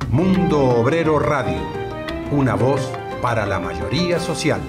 Mundo Obrero Radio, una voz para la mayoría social.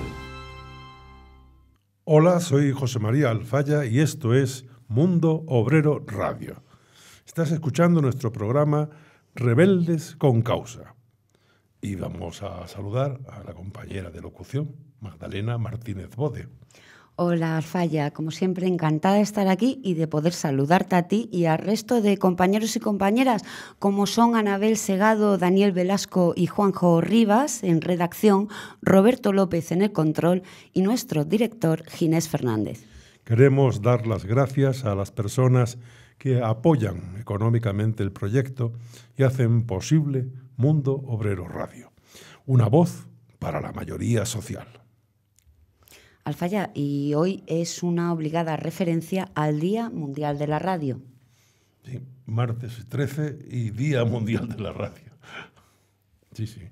Hola, soy José María Alfaya y esto es Mundo Obrero Radio. Estás escuchando nuestro programa Rebeldes con Causa. Y vamos a saludar a la compañera de locución, Magdalena Martínez Bode. Hola Alfaya, como siempre encantada de estar aquí y de poder saludarte a ti y al resto de compañeros y compañeras como son Anabel Segado, Daniel Velasco y Juanjo Rivas en redacción, Roberto López en el control y nuestro director Ginés Fernández. Queremos dar las gracias a las personas que apoyan económicamente el proyecto y hacen posible Mundo Obrero Radio, una voz para la mayoría social. Alfaya, y hoy es una obligada referencia al Día Mundial de la Radio. Sí, martes 13 y Día Mundial de la Radio. Sí, sí.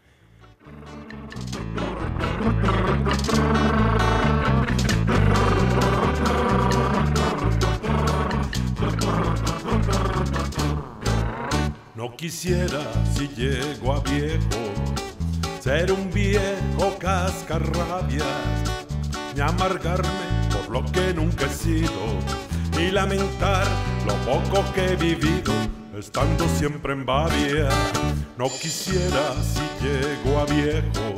No quisiera, si llego a viejo, ser un viejo cascarrabias, ni amargarme por lo que nunca he sido, ni lamentar lo poco que he vivido, estando siempre en Bavia. No quisiera, si llego a viejo,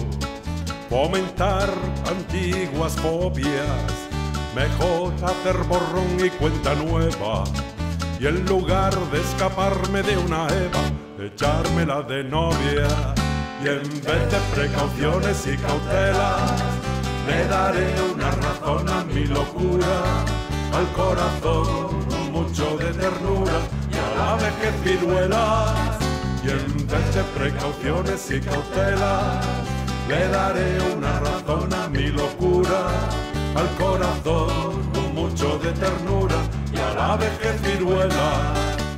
fomentar antiguas fobias, mejor hacer borrón y cuenta nueva, y en lugar de escaparme de una Eva, echármela de novia. Y en vez de precauciones y cautelas, le daré una razón a mi locura, al corazón mucho de ternura y a la vejez ciruelas. Y en vez de precauciones y cautelas, le daré una razón a mi locura, al corazón mucho de ternura y a la vejez ciruela.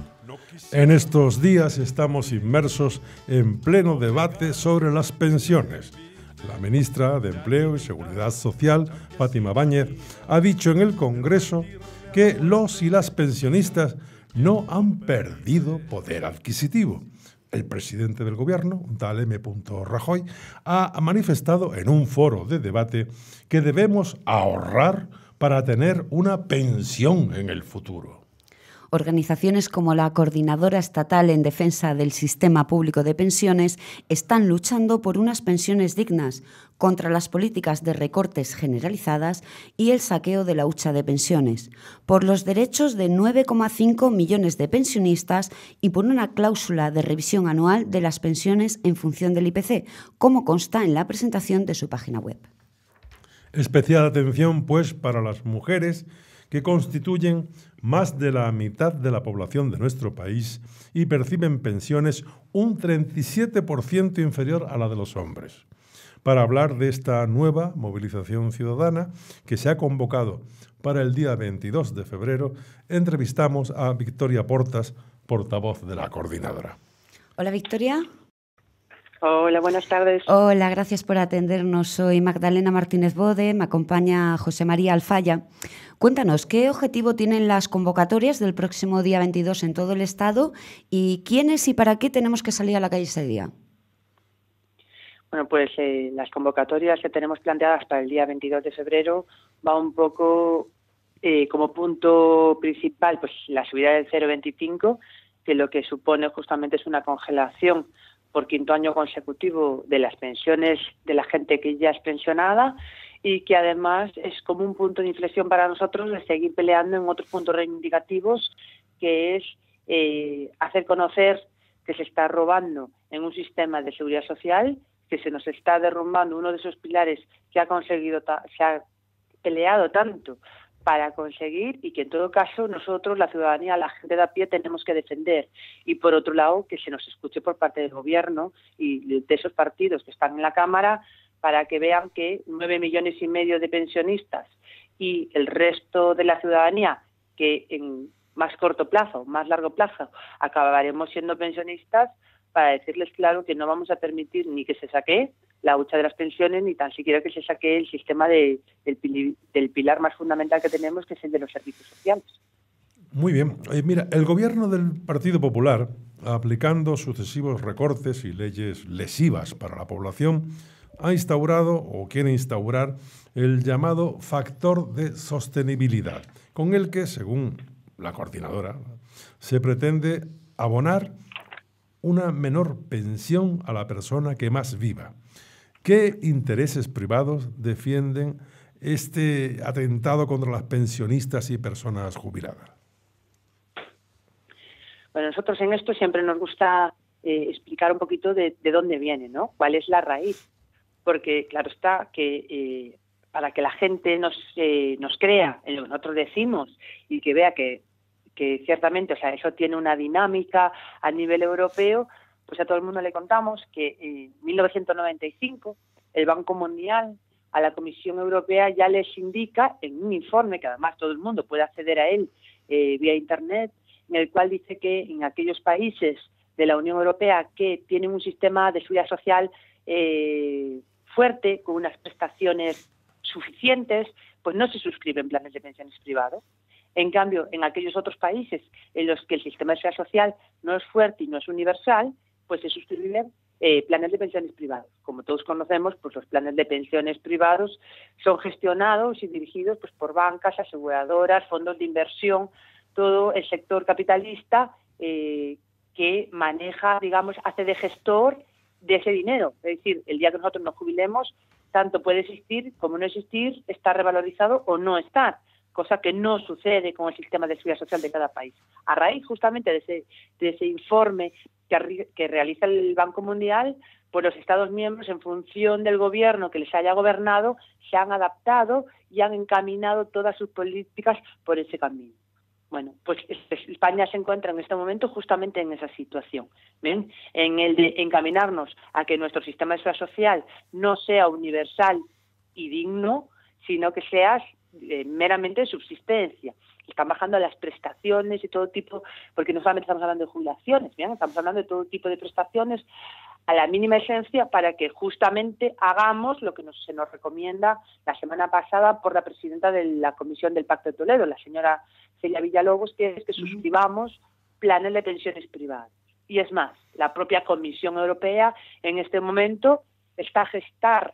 En estos días estamos inmersos en pleno debate sobre las pensiones. La ministra de Empleo y Seguridad Social, Fátima Báñez, ha dicho en el Congreso que los y las pensionistas no han perdido poder adquisitivo. El presidente del gobierno, un tal M. Rajoy, ha manifestado en un foro de debate que debemos ahorrar para tener una pensión en el futuro. Organizaciones como la Coordinadora Estatal en Defensa del Sistema Público de Pensiones están luchando por unas pensiones dignas, contra las políticas de recortes generalizadas y el saqueo de la hucha de pensiones, por los derechos de 9,5 millones de pensionistas y por una cláusula de revisión anual de las pensiones en función del IPC, como consta en la presentación de su página web. Especial atención, pues, para las mujeres que constituyen más de la mitad de la población de nuestro país y perciben pensiones un 37% inferior a la de los hombres. Para hablar de esta nueva movilización ciudadana que se ha convocado para el día 22 de febrero, entrevistamos a Victoria Portas, portavoz de la coordinadora. Hola, Victoria. Hola, buenas tardes. Hola, gracias por atendernos. Soy Magdalena Martínez Bode, me acompaña José María Alfaya. Cuéntanos, ¿qué objetivo tienen las convocatorias del próximo día 22 en todo el Estado y quiénes y para qué tenemos que salir a la calle ese día? Bueno, pues las convocatorias que tenemos planteadas para el día 22 de febrero va un poco como punto principal pues la subida del 0,25, que lo que supone justamente es una congelación por quinto año consecutivo de las pensiones de la gente que ya es pensionada y que además es como un punto de inflexión para nosotros de seguir peleando en otros puntos reivindicativos, que es hacer conocer que se está robando en un sistema de seguridad social, que se nos está derrumbando uno de esos pilares que se ha peleado tanto para conseguir y que en todo caso nosotros, la ciudadanía, la gente de a pie, tenemos que defender. Y por otro lado, que se nos escuche por parte del gobierno y de esos partidos que están en la Cámara para que vean que 9,5 millones de pensionistas y el resto de la ciudadanía, que en más corto plazo, más largo plazo, acabaremos siendo pensionistas, para decirles claro que no vamos a permitir ni que se saquee la hucha de las pensiones, ni tan siquiera que se saquee el sistema del pilar más fundamental que tenemos, que es el de los servicios sociales. Muy bien. Mira, el gobierno del Partido Popular aplicando sucesivos recortes y leyes lesivas para la población, ha instaurado o quiere instaurar el llamado factor de sostenibilidad, con el que, según la coordinadora, se pretende abonar una menor pensión a la persona que más viva. ¿Qué intereses privados defienden este atentado contra las pensionistas y personas jubiladas? Bueno, nosotros en esto siempre nos gusta explicar un poquito de dónde viene, ¿no? ¿Cuál es la raíz? Porque claro está que para que la gente nos crea en lo que nosotros decimos y que vea que ciertamente, o sea, eso tiene una dinámica a nivel europeo, pues a todo el mundo le contamos que en 1995 el Banco Mundial a la Comisión Europea ya les indica en un informe, que además todo el mundo puede acceder a él vía Internet, en el cual dice que en aquellos países de la Unión Europea que tienen un sistema de seguridad social fuerte, con unas prestaciones suficientes, pues no se suscriben planes de pensiones privados. En cambio, en aquellos otros países en los que el sistema de seguridad social no es fuerte y no es universal, pues se suscriben planes de pensiones privados. Como todos conocemos, pues los planes de pensiones privados son gestionados y dirigidos pues por bancas, aseguradoras, fondos de inversión, todo el sector capitalista que maneja, digamos, hace de gestor de ese dinero. Es decir, el día que nosotros nos jubilemos, tanto puede existir como no existir, estar revalorizado o no estar, cosa que no sucede con el sistema de seguridad social de cada país. A raíz justamente de ese informe que realiza el Banco Mundial, pues los Estados miembros, en función del gobierno que les haya gobernado, se han adaptado y han encaminado todas sus políticas por ese camino. Bueno, pues España se encuentra en este momento justamente en esa situación, ¿ven? En el de encaminarnos a que nuestro sistema de seguridad social no sea universal y digno, sino que sea meramente de subsistencia. Están bajando las prestaciones y todo tipo, porque no solamente estamos hablando de jubilaciones, ¿bien? Estamos hablando de todo tipo de prestaciones a la mínima esencia para que justamente hagamos lo que se nos recomienda la semana pasada por la presidenta de la Comisión del Pacto de Toledo, la señora Celia Villalobos, que es que suscribamos planes de pensiones privadas. Y es más, la propia Comisión Europea en este momento está a gestar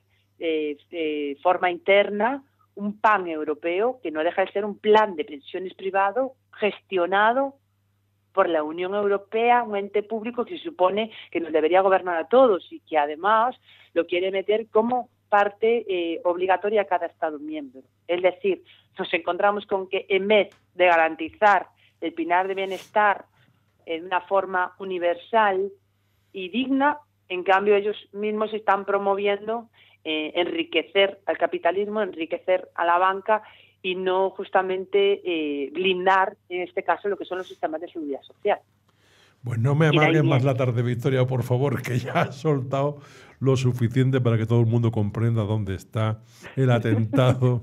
de forma interna un PAN europeo que no deja de ser un plan de pensiones privado gestionado por la Unión Europea, un ente público que se supone que nos debería gobernar a todos y que además lo quiere meter como parte obligatoria a cada Estado miembro. Es decir, nos encontramos con que en vez de garantizar el pilar de bienestar en una forma universal y digna, en cambio ellos mismos están promoviendo enriquecer al capitalismo, enriquecer a la banca y no justamente blindar, en este caso, lo que son los sistemas de seguridad social. Pues no me amargues más la tarde, Victoria, por favor, que ya has soltado lo suficiente para que todo el mundo comprenda dónde está el atentado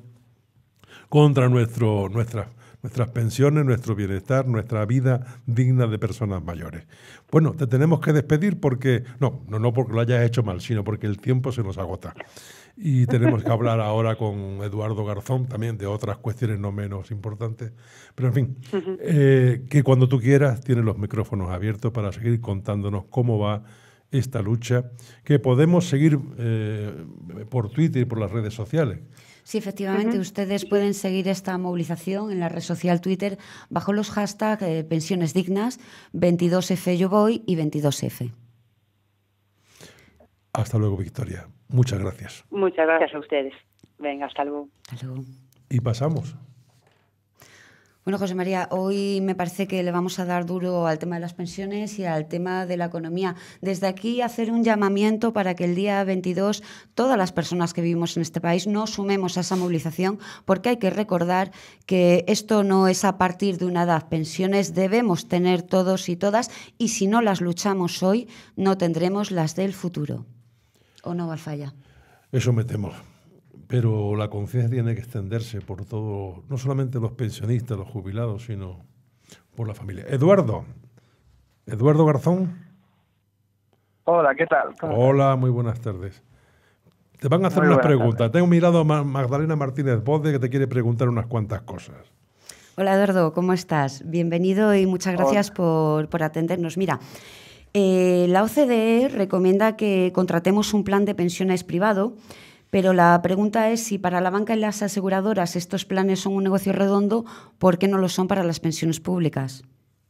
contra nuestras pensiones, nuestro bienestar, nuestra vida digna de personas mayores. Bueno, te tenemos que despedir porque, no porque lo hayas hecho mal, sino porque el tiempo se nos agota. Y tenemos que hablar ahora con Eduardo Garzón, también de otras cuestiones no menos importantes. Pero en fin, que cuando tú quieras tienes los micrófonos abiertos para seguir contándonos cómo va esta lucha, que podemos seguir por Twitter y por las redes sociales. Sí, efectivamente, ustedes pueden seguir esta movilización en la red social Twitter bajo los hashtags pensiones dignas, 22F yo voy y 22F. Hasta luego, Victoria. Muchas gracias. Muchas gracias a ustedes. Venga, hasta luego. Hasta luego. Y pasamos. Bueno, José María, hoy me parece que le vamos a dar duro al tema de las pensiones y al tema de la economía. Desde aquí hacer un llamamiento para que el día 22 todas las personas que vivimos en este país nos sumemos a esa movilización, porque hay que recordar que esto no es a partir de una edad. Pensiones debemos tener todos y todas, y si no las luchamos hoy, no tendremos las del futuro. ¿O no, Valfalla? Eso me temo. Pero la conciencia tiene que extenderse por todo, no solamente los pensionistas, los jubilados, sino por la familia. Eduardo Garzón. Hola, ¿qué tal? Hola, muy buenas tardes. Te van a hacer unas preguntas. Tengo mirado a Magdalena Martínez Bode, que te quiere preguntar unas cuantas cosas. Hola Eduardo, ¿cómo estás? Bienvenido y muchas gracias por atendernos. Mira, la OCDE recomienda que contratemos un plan de pensiones privado, pero la pregunta es si para la banca y las aseguradoras estos planes son un negocio redondo, ¿por qué no lo son para las pensiones públicas?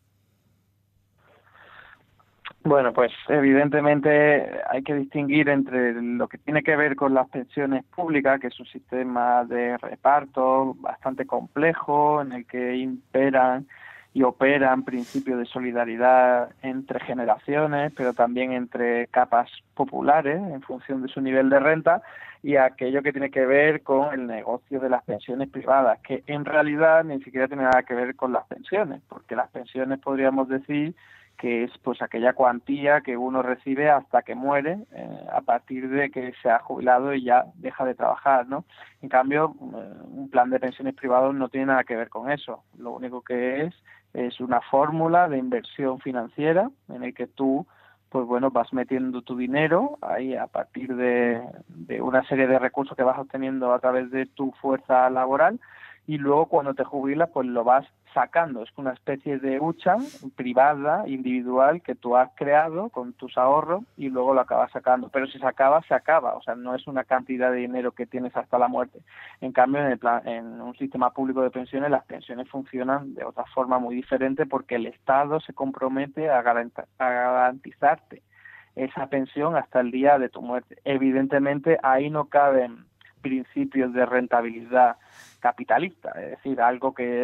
Bueno, pues evidentemente hay que distinguir entre lo que tiene que ver con las pensiones públicas, que es un sistema de reparto bastante complejo, en el que imperan y operan principios de solidaridad entre generaciones, pero también entre capas populares en función de su nivel de renta, y aquello que tiene que ver con el negocio de las pensiones privadas, que en realidad ni siquiera tiene nada que ver con las pensiones, porque las pensiones podríamos decir que es pues aquella cuantía que uno recibe hasta que muere, a partir de que se ha jubilado y ya deja de trabajar, ¿no? En cambio, un plan de pensiones privados no tiene nada que ver con eso. Lo único que es una fórmula de inversión financiera en el que tú, pues bueno, vas metiendo tu dinero ahí a partir de una serie de recursos que vas obteniendo a través de tu fuerza laboral, y luego cuando te jubilas pues lo vas sacando. Es una especie de hucha privada, individual, que tú has creado con tus ahorros y luego lo acabas sacando. Pero si se acaba, se acaba. O sea, no es una cantidad de dinero que tienes hasta la muerte. En cambio, en un sistema público de pensiones, las pensiones funcionan de otra forma muy diferente, porque el Estado se compromete a garantizarte esa pensión hasta el día de tu muerte. Evidentemente, ahí no caben principios de rentabilidad capitalista, es decir, algo que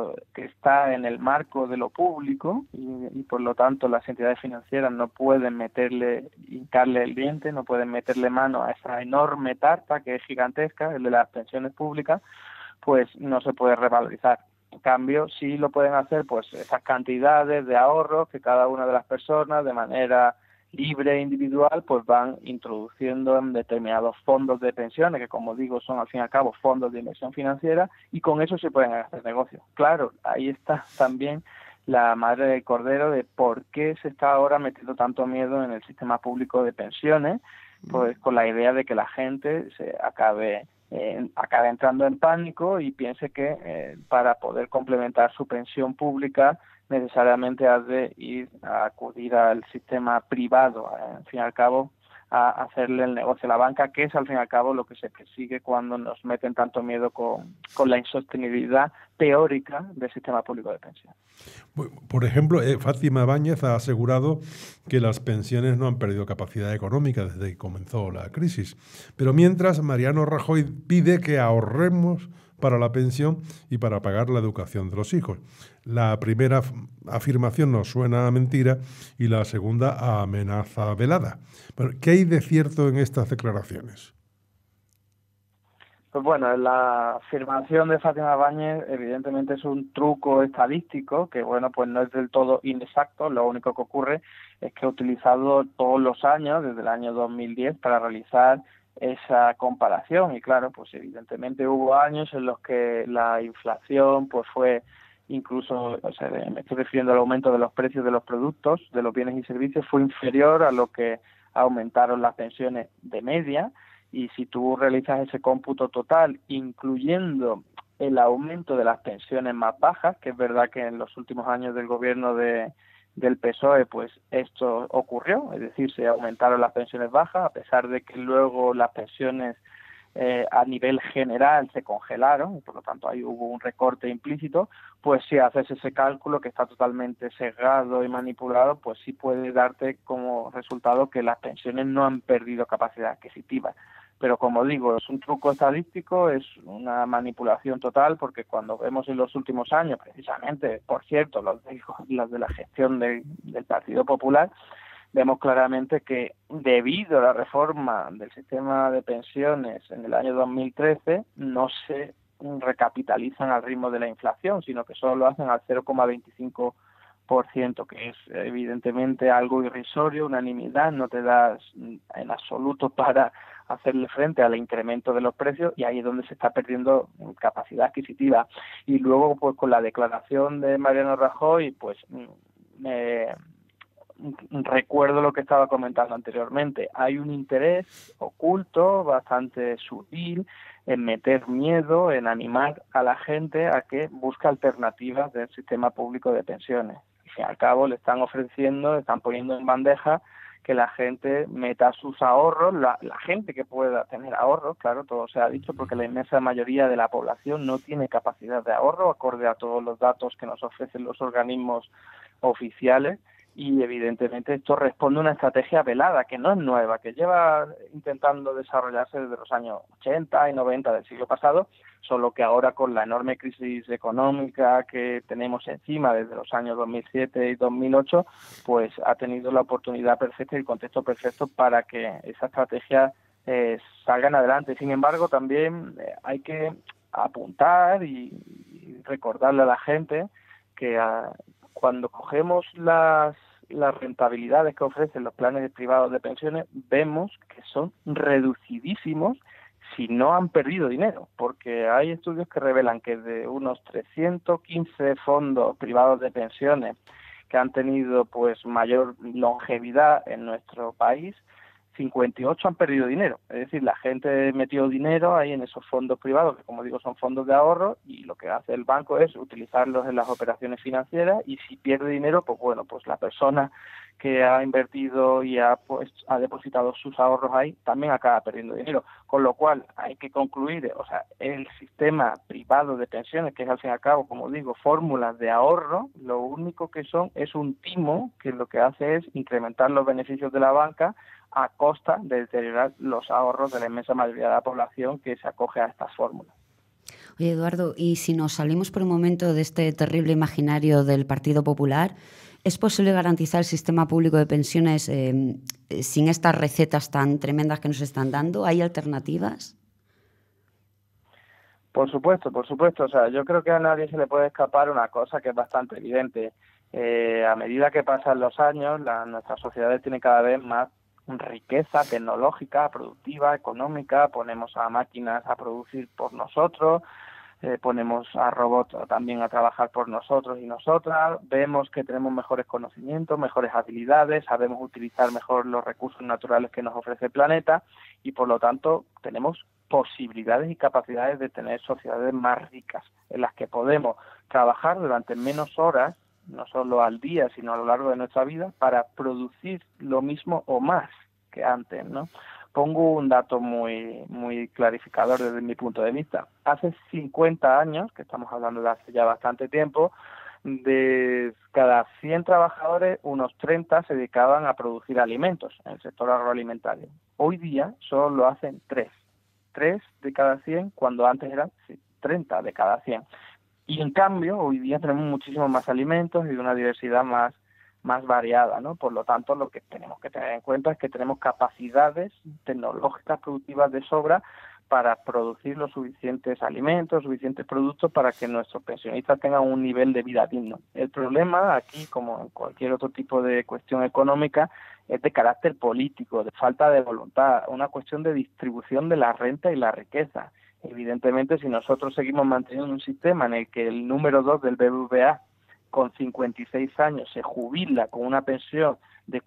está en el marco de lo público, y por lo tanto las entidades financieras no pueden hincarle el diente, no pueden meterle mano a esa enorme tarta que es gigantesca, el de las pensiones públicas, pues no se puede revalorizar. En cambio, sí lo pueden hacer pues esas cantidades de ahorros que cada una de las personas de manera libre e individual pues van introduciendo en determinados fondos de pensiones, que como digo son al fin y al cabo fondos de inversión financiera, y con eso se pueden hacer negocios. Claro, ahí está también la madre del cordero de por qué se está ahora metiendo tanto miedo en el sistema público de pensiones, pues con la idea de que la gente se acabe entrando en pánico y piense que para poder complementar su pensión pública necesariamente has de ir a acudir al sistema privado, al fin y al cabo a hacerle el negocio a la banca, que es al fin y al cabo lo que se persigue cuando nos meten tanto miedo con la insostenibilidad teórica del sistema público de pensión. Por ejemplo, Fátima Báñez ha asegurado que las pensiones no han perdido capacidad económica desde que comenzó la crisis, pero mientras Mariano Rajoy pide que ahorremos para la pensión y para pagar la educación de los hijos. La primera afirmación nos suena a mentira y la segunda a amenaza velada. Pero, ¿qué hay de cierto en estas declaraciones? Pues bueno, la afirmación de Fátima Báñez evidentemente es un truco estadístico que, bueno, pues no es del todo inexacto. Lo único que ocurre es que he utilizado todos los años, desde el año 2010, para realizar esa comparación, y claro, pues evidentemente hubo años en los que la inflación pues fue incluso, o sea, me estoy refiriendo al aumento de los precios de los productos, de los bienes y servicios, fue inferior a lo que aumentaron las pensiones de media. Y si tú realizas ese cómputo total, incluyendo el aumento de las pensiones más bajas, que es verdad que en los últimos años del gobierno del PSOE, pues esto ocurrió, es decir, se aumentaron las pensiones bajas, a pesar de que luego las pensiones a nivel general se congelaron, y por lo tanto ahí hubo un recorte implícito. Pues si haces ese cálculo, que está totalmente sesgado y manipulado, pues sí puede darte como resultado que las pensiones no han perdido capacidad adquisitiva. Pero como digo, es un truco estadístico, es una manipulación total, porque cuando vemos en los últimos años, precisamente, por cierto, los de la gestión del Partido Popular, vemos claramente que debido a la reforma del sistema de pensiones en el año 2013 no se recapitalizan al ritmo de la inflación, sino que solo lo hacen al 0,25%, que es evidentemente algo irrisorio, una nimiedad, no te das en absoluto para hacerle frente al incremento de los precios, y ahí es donde se está perdiendo capacidad adquisitiva. Y luego, pues con la declaración de Mariano Rajoy, pues recuerdo lo que estaba comentando anteriormente. Hay un interés oculto, bastante sutil, en meter miedo, en animar a la gente a que busque alternativas del sistema público de pensiones. Al fin y al cabo le están ofreciendo, le están poniendo en bandeja que la gente meta sus ahorros, la gente que pueda tener ahorros, claro, todo se ha dicho, porque la inmensa mayoría de la población no tiene capacidad de ahorro, acorde a todos los datos que nos ofrecen los organismos oficiales, y evidentemente esto responde a una estrategia velada, que no es nueva, que lleva intentando desarrollarse desde los años 80 y 90 del siglo pasado, solo que ahora con la enorme crisis económica que tenemos encima desde los años 2007 y 2008, pues ha tenido la oportunidad perfecta y el contexto perfecto para que esa estrategia salgan adelante. Sin embargo, también hay que apuntar y recordarle a la gente que cuando cogemos las rentabilidades que ofrecen los planes privados de pensiones, vemos que son reducidísimos si no han perdido dinero, porque hay estudios que revelan que de unos 315 fondos privados de pensiones que han tenido pues mayor longevidad en nuestro país, 58 han perdido dinero. Es decir, la gente metió dinero ahí en esos fondos privados, que como digo son fondos de ahorro, y lo que hace el banco es utilizarlos en las operaciones financieras, y si pierde dinero, pues bueno, pues la persona que ha invertido y ha depositado sus ahorros ahí también acaba perdiendo dinero. Con lo cual hay que concluir, o sea, el sistema privado de pensiones, que es al fin y al cabo, como digo, fórmulas de ahorro, lo único que son es un timo que lo que hace es incrementar los beneficios de la banca a costa de deteriorar los ahorros de la inmensa mayoría de la población que se acoge a estas fórmulas. Oye, Eduardo, y si nos salimos por un momento de este terrible imaginario del Partido Popular, ¿es posible garantizar el sistema público de pensiones sin estas recetas tan tremendas que nos están dando? ¿Hay alternativas? Por supuesto. O sea, yo creo que a nadie se le puede escapar una cosa que es bastante evidente. A medida que pasan los años, nuestras sociedades tienen cada vez más riqueza tecnológica, productiva, económica, ponemos a máquinas a producir por nosotros, ponemos a robots también a trabajar por nosotros y nosotras, vemos que tenemos mejores conocimientos, mejores habilidades, sabemos utilizar mejor los recursos naturales que nos ofrece el planeta, y por lo tanto tenemos posibilidades y capacidades de tener sociedades más ricas, en las que podemos trabajar durante menos horas, no solo al día, sino a lo largo de nuestra vida, para producir lo mismo o más que antes, ¿no? Pongo un dato muy clarificador desde mi punto de vista. Hace 50 años, que estamos hablando de hace ya bastante tiempo, de cada 100 trabajadores, unos 30 se dedicaban a producir alimentos en el sector agroalimentario. Hoy día solo lo hacen 3 de cada 100, cuando antes eran 30 de cada 100. Y en cambio, hoy día tenemos muchísimos más alimentos y una diversidad más variada, ¿no? Por lo tanto, lo que tenemos que tener en cuenta es que tenemos capacidades tecnológicas productivas de sobra para producir los suficientes alimentos, suficientes productos para que nuestros pensionistas tengan un nivel de vida digno. El problema aquí, como en cualquier otro tipo de cuestión económica, es de carácter político, de falta de voluntad, una cuestión de distribución de la renta y la riqueza. Evidentemente, si nosotros seguimos manteniendo un sistema en el que el número 2 del BBVA con 56 años se jubila con una pensión de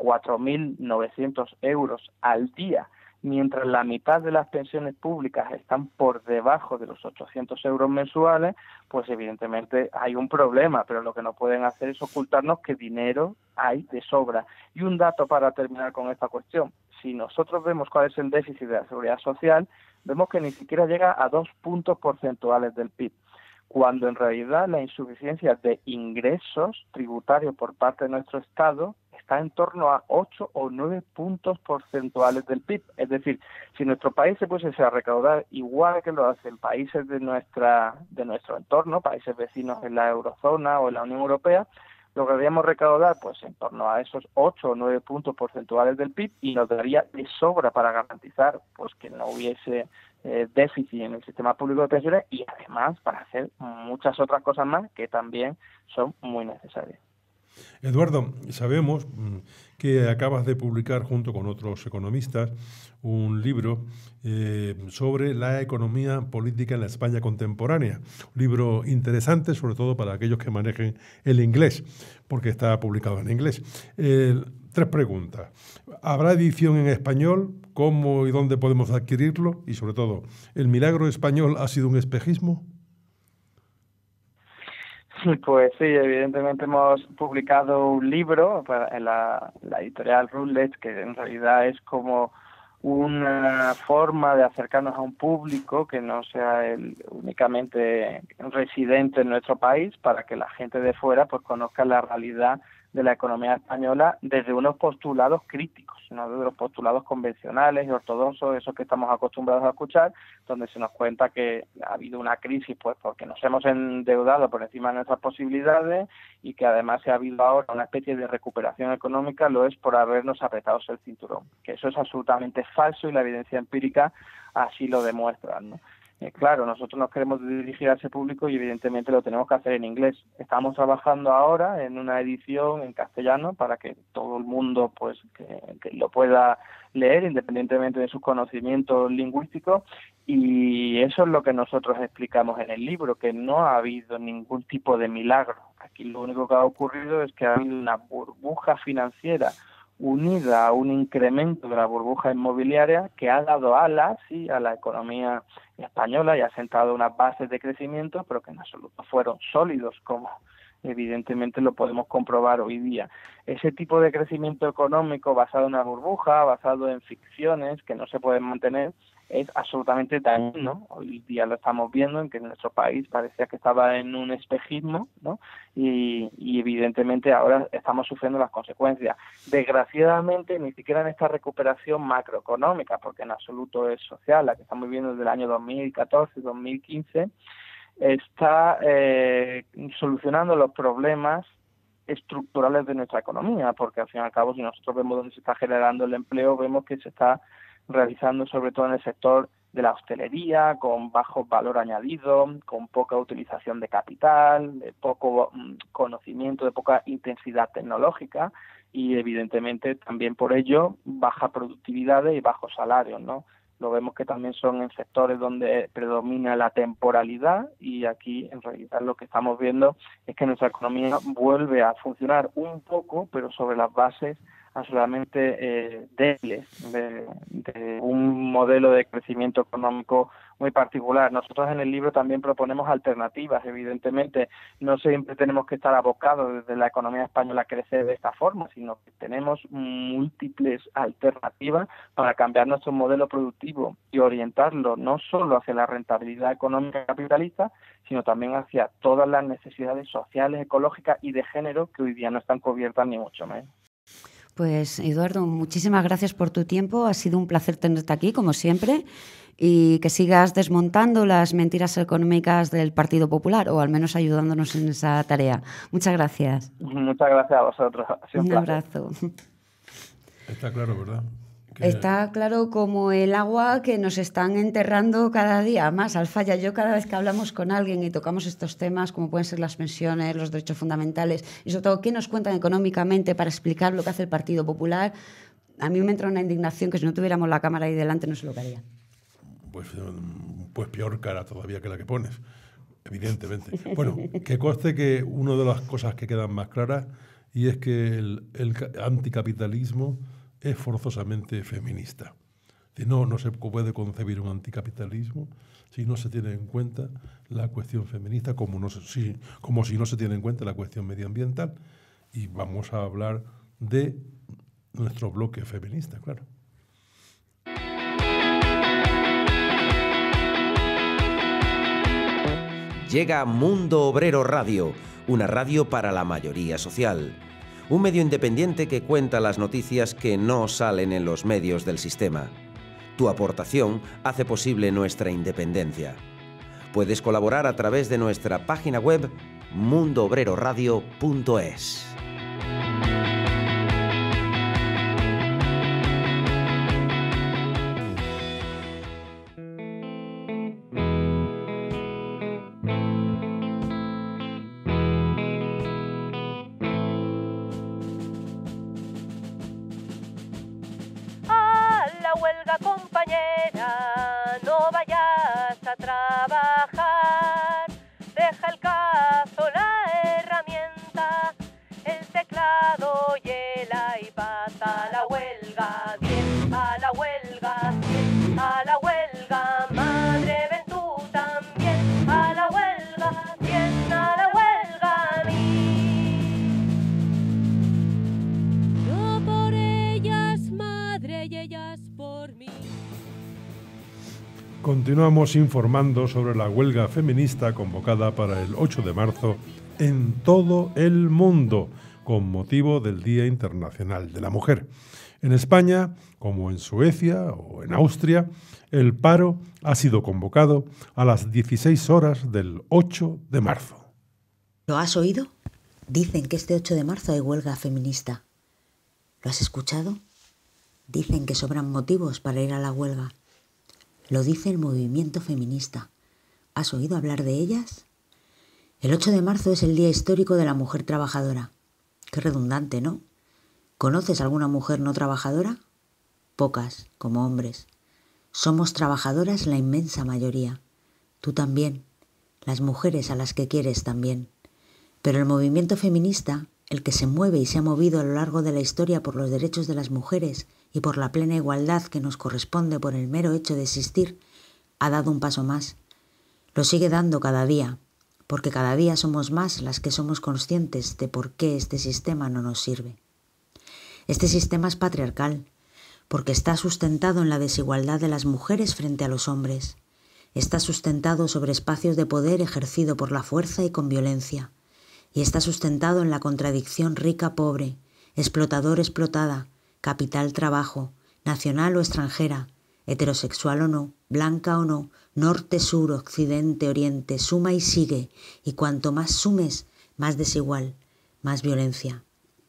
4.900 euros al día, mientras la mitad de las pensiones públicas están por debajo de los 800 euros mensuales, pues evidentemente hay un problema, pero lo que no pueden hacer es ocultarnos que dinero hay de sobra. Y un dato para terminar con esta cuestión: si nosotros vemos cuál es el déficit de la seguridad social, vemos que ni siquiera llega a 2 puntos porcentuales del PIB, cuando en realidad la insuficiencia de ingresos tributarios por parte de nuestro Estado está en torno a 8 o 9 puntos porcentuales del PIB. Es decir, si nuestro país se pusiese a recaudar igual que lo hacen países de nuestro entorno, países vecinos en la eurozona o en la Unión Europea, lograríamos recaudar pues en torno a esos 8 o 9 puntos porcentuales del PIB, y nos daría de sobra para garantizar pues que no hubiese déficit en el sistema público de pensiones, y además para hacer muchas otras cosas más que también son muy necesarias. Eduardo, sabemos que acabas de publicar junto con otros economistas un libro sobre la economía política en la España contemporánea. Un libro interesante, sobre todo para aquellos que manejen el inglés, porque está publicado en inglés. 3 preguntas. ¿Habrá edición en español? ¿Cómo y dónde podemos adquirirlo? Y sobre todo, ¿el milagro español ha sido un espejismo? Pues sí, evidentemente hemos publicado un libro en la editorial Routledge, que en realidad es como una forma de acercarnos a un público que no sea únicamente residente en nuestro país, para que la gente de fuera pues conozca la realidad de la economía española desde unos postulados críticos, no desde los postulados convencionales y ortodoxos, esos que estamos acostumbrados a escuchar, donde se nos cuenta que ha habido una crisis pues porque nos hemos endeudado por encima de nuestras posibilidades, y que además se ha habido ahora una especie de recuperación económica, lo es por habernos apretado el cinturón, que eso es absolutamente falso y la evidencia empírica así lo demuestra, ¿no? Claro, nosotros nos queremos dirigir a ese público y evidentemente lo tenemos que hacer en inglés. Estamos trabajando ahora en una edición en castellano para que todo el mundo pues que lo pueda leer independientemente de sus conocimientos lingüísticos, y eso es lo que nosotros explicamos en el libro, que no ha habido ningún tipo de milagro. Aquí lo único que ha ocurrido es que ha habido una burbuja financiera unida a un incremento de la burbuja inmobiliaria que ha dado alas a la economía española y ha sentado unas bases de crecimiento, pero que en absoluto fueron sólidos, como evidentemente lo podemos comprobar hoy día. Ese tipo de crecimiento económico basado en una burbuja, basado en ficciones que no se pueden mantener, es absolutamente dañino. Hoy día lo estamos viendo, en que nuestro país parecía que estaba en un espejismo, ¿no? Y evidentemente ahora estamos sufriendo las consecuencias. Desgraciadamente, ni siquiera en esta recuperación macroeconómica, porque en absoluto es social, la que estamos viendo desde el año 2014-2015, está solucionando los problemas estructurales de nuestra economía, porque al fin y al cabo, si nosotros vemos dónde se está generando el empleo, vemos que se está realizando sobre todo en el sector de la hostelería, con bajo valor añadido, con poca utilización de capital, de poco conocimiento, de poca intensidad tecnológica, y evidentemente también por ello baja productividad y bajos salarios, ¿no? Lo vemos que también son en sectores donde predomina la temporalidad, y aquí en realidad lo que estamos viendo es que nuestra economía vuelve a funcionar un poco, pero sobre las bases absolutamente débiles de un modelo de crecimiento económico muy particular. Nosotros en el libro también proponemos alternativas. Evidentemente no siempre tenemos que estar abocados desde la economía española a crecer de esta forma, sino que tenemos múltiples alternativas para cambiar nuestro modelo productivo y orientarlo no solo hacia la rentabilidad económica capitalista, sino también hacia todas las necesidades sociales, ecológicas y de género que hoy día no están cubiertas ni mucho menos. Pues Eduardo, muchísimas gracias por tu tiempo. Ha sido un placer tenerte aquí, como siempre, y que sigas desmontando las mentiras económicas del Partido Popular, o al menos ayudándonos en esa tarea. Muchas gracias. Muchas gracias a vosotros. Ha sido un abrazo. Está claro, ¿verdad? Está claro como el agua que nos están enterrando cada día más. Alfaya, yo cada vez que hablamos con alguien y tocamos estos temas, como pueden ser las pensiones, los derechos fundamentales, y sobre todo qué nos cuentan económicamente para explicar lo que hace el Partido Popular, a mí me entra una indignación que si no tuviéramos la cámara ahí delante no sé lo que haría. Pues peor cara todavía que la que pones, evidentemente. Bueno, que conste que una de las cosas que quedan más claras, y es que el anticapitalismo es forzosamente feminista. No se puede concebir un anticapitalismo si no se tiene en cuenta la cuestión feminista, como si no se tiene en cuenta la cuestión medioambiental. Y vamos a hablar de nuestro bloque feminista, claro. Llega Mundo Obrero Radio, una radio para la mayoría social. Un medio independiente que cuenta las noticias que no salen en los medios del sistema. Tu aportación hace posible nuestra independencia. Puedes colaborar a través de nuestra página web mundoobreradio.es. Continuamos informando sobre la huelga feminista convocada para el 8 de marzo en todo el mundo, con motivo del Día Internacional de la Mujer. En España, como en Suecia o en Austria, el paro ha sido convocado a las 16 horas del 8 de marzo. ¿Lo has oído? Dicen que este 8 de marzo hay huelga feminista. ¿Lo has escuchado? Dicen que sobran motivos para ir a la huelga. Lo dice el movimiento feminista. ¿Has oído hablar de ellas? El 8 de marzo es el Día Histórico de la Mujer Trabajadora. Qué redundante, ¿no? ¿Conoces alguna mujer no trabajadora? Pocas, como hombres. Somos trabajadoras la inmensa mayoría. Tú también. Las mujeres a las que quieres también. Pero el movimiento feminista, el que se mueve y se ha movido a lo largo de la historia por los derechos de las mujeres y por la plena igualdad que nos corresponde por el mero hecho de existir, ha dado un paso más. Lo sigue dando cada día, porque cada día somos más las que somos conscientes de por qué este sistema no nos sirve. Este sistema es patriarcal, porque está sustentado en la desigualdad de las mujeres frente a los hombres. Está sustentado sobre espacios de poder ejercido por la fuerza y con violencia. Y está sustentado en la contradicción rica-pobre, explotador-explotada, capital-trabajo, nacional o extranjera, heterosexual o no, blanca o no, norte-sur, occidente-oriente, suma y sigue, y cuanto más sumes, más desigual, más violencia.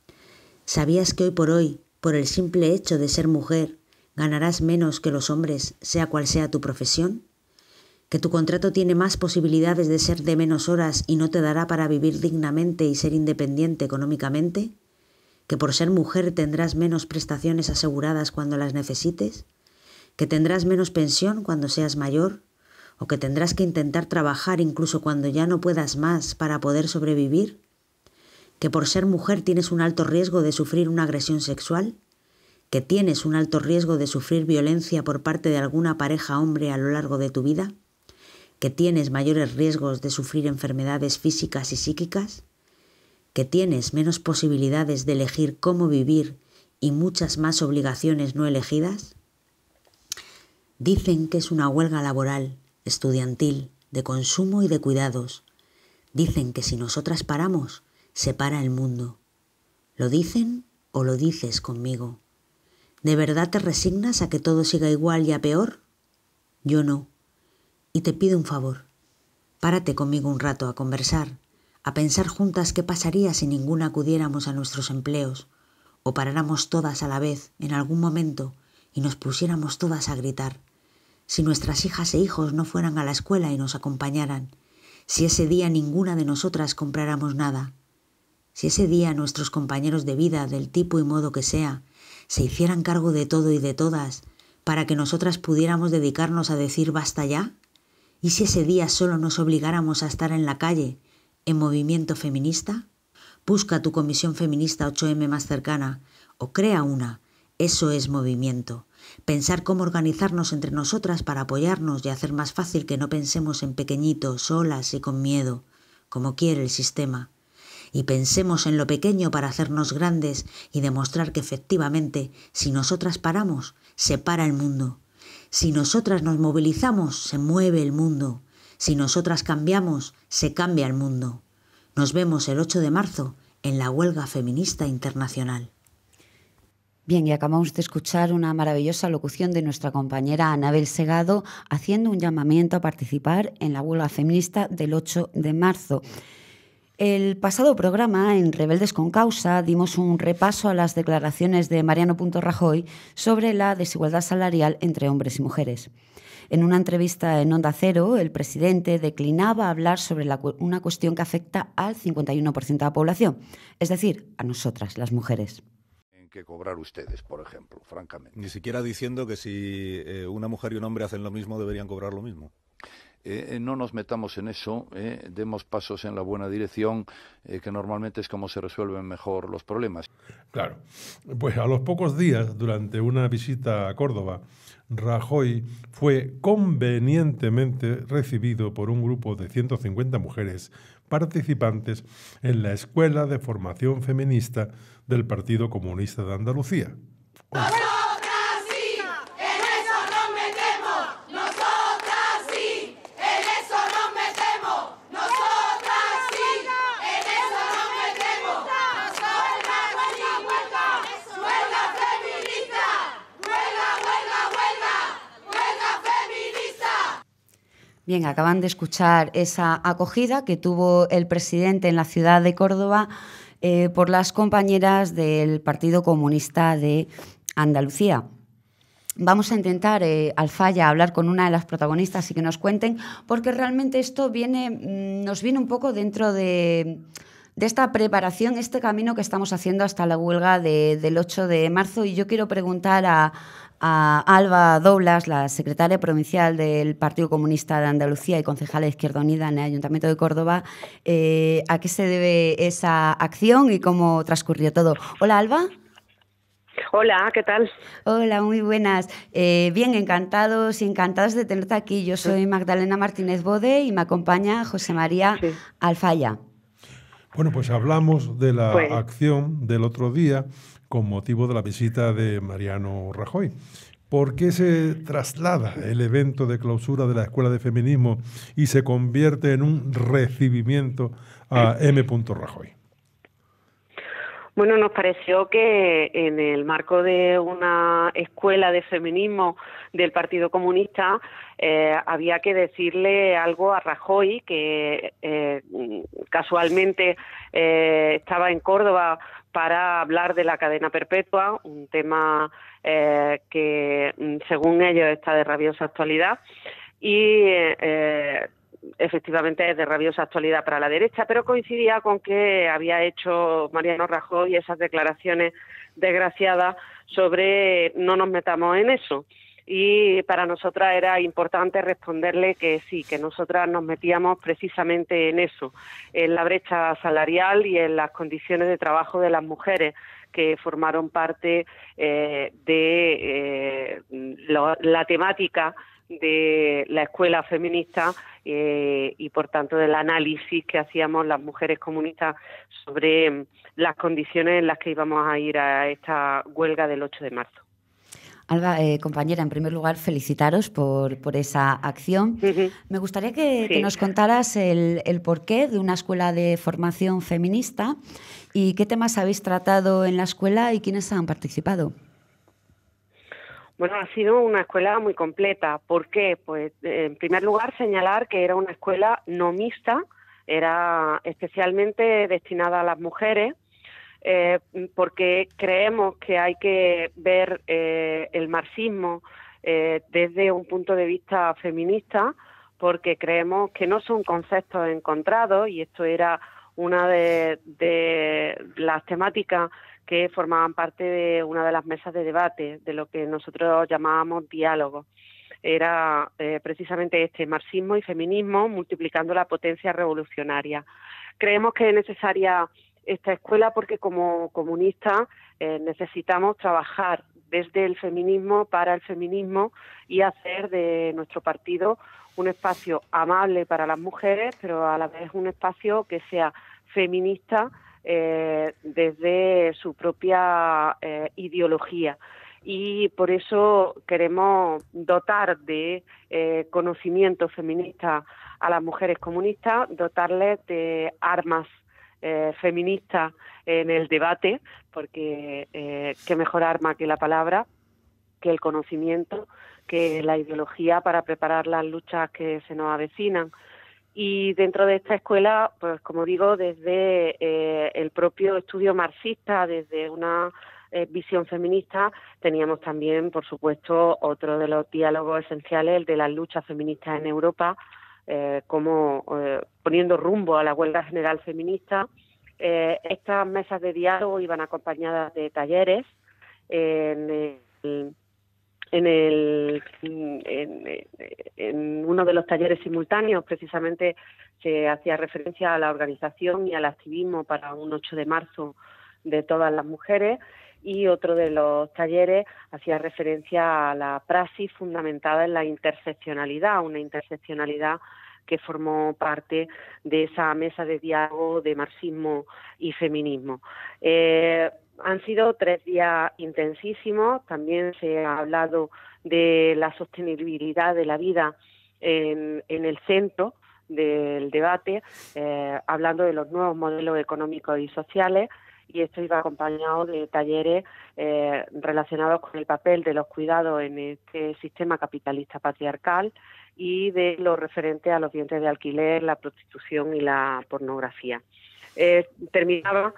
¿Sabías que hoy, por el simple hecho de ser mujer, ganarás menos que los hombres, sea cual sea tu profesión? ¿Que tu contrato tiene más posibilidades de ser de menos horas y no te dará para vivir dignamente y ser independiente económicamente? ¿Que por ser mujer tendrás menos prestaciones aseguradas cuando las necesites? ¿Que tendrás menos pensión cuando seas mayor? ¿O que tendrás que intentar trabajar incluso cuando ya no puedas más para poder sobrevivir? ¿Que por ser mujer tienes un alto riesgo de sufrir una agresión sexual? ¿Que tienes un alto riesgo de sufrir violencia por parte de alguna pareja hombre a lo largo de tu vida? ¿Que tienes mayores riesgos de sufrir enfermedades físicas y psíquicas? ¿Que tienes menos posibilidades de elegir cómo vivir y muchas más obligaciones no elegidas? Dicen que es una huelga laboral, estudiantil, de consumo y de cuidados. Dicen que si nosotras paramos, se para el mundo. ¿Lo dicen o lo dices conmigo? ¿De verdad te resignas a que todo siga igual y a peor? Yo no. Y te pido un favor. Párate conmigo un rato a conversar, a pensar juntas qué pasaría si ninguna acudiéramos a nuestros empleos, o paráramos todas a la vez en algún momento y nos pusiéramos todas a gritar. Si nuestras hijas e hijos no fueran a la escuela y nos acompañaran, si ese día ninguna de nosotras compráramos nada, si ese día nuestros compañeros de vida, del tipo y modo que sea, se hicieran cargo de todo y de todas, para que nosotras pudiéramos dedicarnos a decir basta ya. ¿Y si ese día solo nos obligáramos a estar en la calle, en movimiento feminista? Busca tu comisión feminista 8M más cercana o crea una. Eso es movimiento. Pensar cómo organizarnos entre nosotras para apoyarnos y hacer más fácil que no pensemos en pequeñito, solas y con miedo, como quiere el sistema. Y pensemos en lo pequeño para hacernos grandes y demostrar que efectivamente, si nosotras paramos, se para el mundo. Si nosotras nos movilizamos, se mueve el mundo. Si nosotras cambiamos, se cambia el mundo. Nos vemos el 8 de marzo en la huelga feminista internacional. Bien, y acabamos de escuchar una maravillosa locución de nuestra compañera Anabel Segado haciendo un llamamiento a participar en la huelga feminista del 8 de marzo. El pasado programa, en Rebeldes con Causa, dimos un repaso a las declaraciones de Mariano Rajoy sobre la desigualdad salarial entre hombres y mujeres. En una entrevista en Onda Cero, el presidente declinaba hablar sobre una cuestión que afecta al 51% de la población, es decir, a nosotras, las mujeres. Que cobrar ustedes, por ejemplo, francamente. Ni siquiera diciendo que si una mujer y un hombre hacen lo mismo, deberían cobrar lo mismo. No nos metamos en eso, demos pasos en la buena dirección, que normalmente es como se resuelven mejor los problemas. Claro, pues a los pocos días, durante una visita a Córdoba, Rajoy fue convenientemente recibido por un grupo de 150 mujeres participantes en la Escuela de Formación Feminista del Partido Comunista de Andalucía. ¡Nosotras sí! ¡En eso nos metemos! ¡Nosotras Bien, acaban de escuchar esa acogida que tuvo el presidente en la ciudad de Córdoba por las compañeras del Partido Comunista de Andalucía. Vamos a intentar, Alfaya, hablar con una de las protagonistas y que nos cuenten, porque realmente esto nos viene un poco dentro de esta preparación, este camino que estamos haciendo hasta la huelga del 8 de marzo. Y yo quiero preguntar a Alba Doblas, la secretaria provincial del Partido Comunista de Andalucía y concejala de Izquierda Unida en el Ayuntamiento de Córdoba, a qué se debe esa acción y cómo transcurrió todo. Hola, Alba. Hola, ¿qué tal? Hola, muy buenas. Bien, encantados y encantadas de tenerte aquí. Yo soy Magdalena Martínez Bode y me acompaña José María Alfaya. Bueno, pues hablamos de la acción del otro día con motivo de la visita de Mariano Rajoy. ¿Por qué se traslada el evento de clausura de la Escuela de Feminismo y se convierte en un recibimiento a M. Rajoy? Bueno, nos pareció que en el marco de una escuela de feminismo del Partido Comunista había que decirle algo a Rajoy, que casualmente estaba en Córdoba para hablar de la cadena perpetua, un tema que según ellos está de rabiosa actualidad y efectivamente es de rabiosa actualidad para la derecha, pero coincidía con que había hecho Mariano Rajoy esas declaraciones desgraciadas sobre no nos metamos en eso. Y para nosotras era importante responderle que sí, que nosotras nos metíamos precisamente en eso, en la brecha salarial y en las condiciones de trabajo de las mujeres que formaron parte de la temática de la escuela feminista y por tanto del análisis que hacíamos las mujeres comunistas sobre las condiciones en las que íbamos a ir a esta huelga del 8 de marzo. Alba, compañera, en primer lugar, felicitaros por esa acción. Me gustaría que nos contaras el porqué de una escuela de formación feminista y qué temas habéis tratado en la escuela y quiénes han participado. Bueno, ha sido una escuela muy completa. ¿Por qué? Pues, en primer lugar, señalar que era una escuela no mixta, era especialmente destinada a las mujeres, porque creemos que hay que ver el marxismo desde un punto de vista feminista, porque creemos que no son conceptos encontrados, y esto era una de las temáticas que formaban parte de una de las mesas de debate, de lo que nosotros llamábamos diálogo. Era precisamente marxismo y feminismo multiplicando la potencia revolucionaria. Creemos que es necesaria esta escuela porque como comunistas necesitamos trabajar desde el feminismo para el feminismo y hacer de nuestro partido un espacio amable para las mujeres, pero a la vez un espacio que sea feminista desde su propia ideología. Y por eso queremos dotar de conocimiento feminista a las mujeres comunistas, dotarles de armas feministas en el debate, porque qué mejor arma que la palabra, que el conocimiento, que la ideología para preparar las luchas que se nos avecinan. Y dentro de esta escuela, pues como digo, desde el propio estudio marxista, desde una visión feminista, teníamos también, por supuesto, otro de los diálogos esenciales, el de las luchas feministas en Europa, como poniendo rumbo a la huelga general feminista. Estas mesas de diálogo iban acompañadas de talleres. En uno de los talleres simultáneos precisamente se hacía referencia a la organización y al activismo para un 8 de marzo de todas las mujeres, y otro de los talleres hacía referencia a la praxis fundamentada en la interseccionalidad, una interseccionalidad que formó parte de esa mesa de diálogo de marxismo y feminismo. Han sido 3 días intensísimos. También se ha hablado de la sostenibilidad de la vida en el centro del debate, hablando de los nuevos modelos económicos y sociales, y esto iba acompañado de talleres relacionados con el papel de los cuidados en este sistema capitalista patriarcal y de lo referente a los vientres de alquiler, la prostitución y la pornografía. Terminaba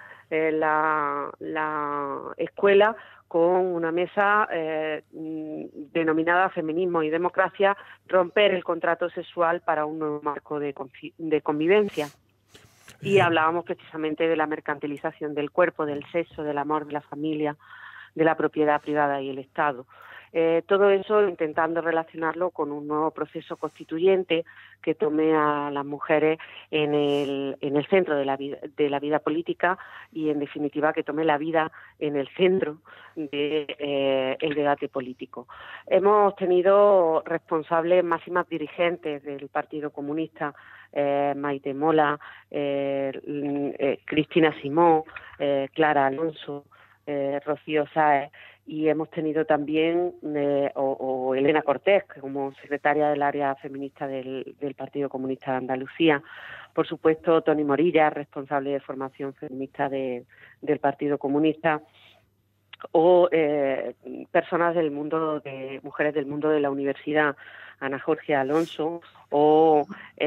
la escuela con una mesa denominada Feminismo y Democracia, romper el contrato sexual para un nuevo marco de convivencia. Y hablábamos precisamente de la mercantilización del cuerpo, del sexo, del amor, de la familia, de la propiedad privada y el Estado. Todo eso intentando relacionarlo con un nuevo proceso constituyente que tome a las mujeres en el centro de la vida política y, en definitiva, que tome la vida en el centro del debate político. Hemos tenido responsables máximas dirigentes del Partido Comunista, Maite Mola, Cristina Simó, Clara Alonso, Rocío Sáez, y hemos tenido también o Elena Cortés como secretaria del área feminista del Partido Comunista de Andalucía. Por supuesto, Toni Morilla, responsable de formación feminista del Partido Comunista, o personas del mundo de mujeres del mundo de la universidad, Ana Jorge Alonso o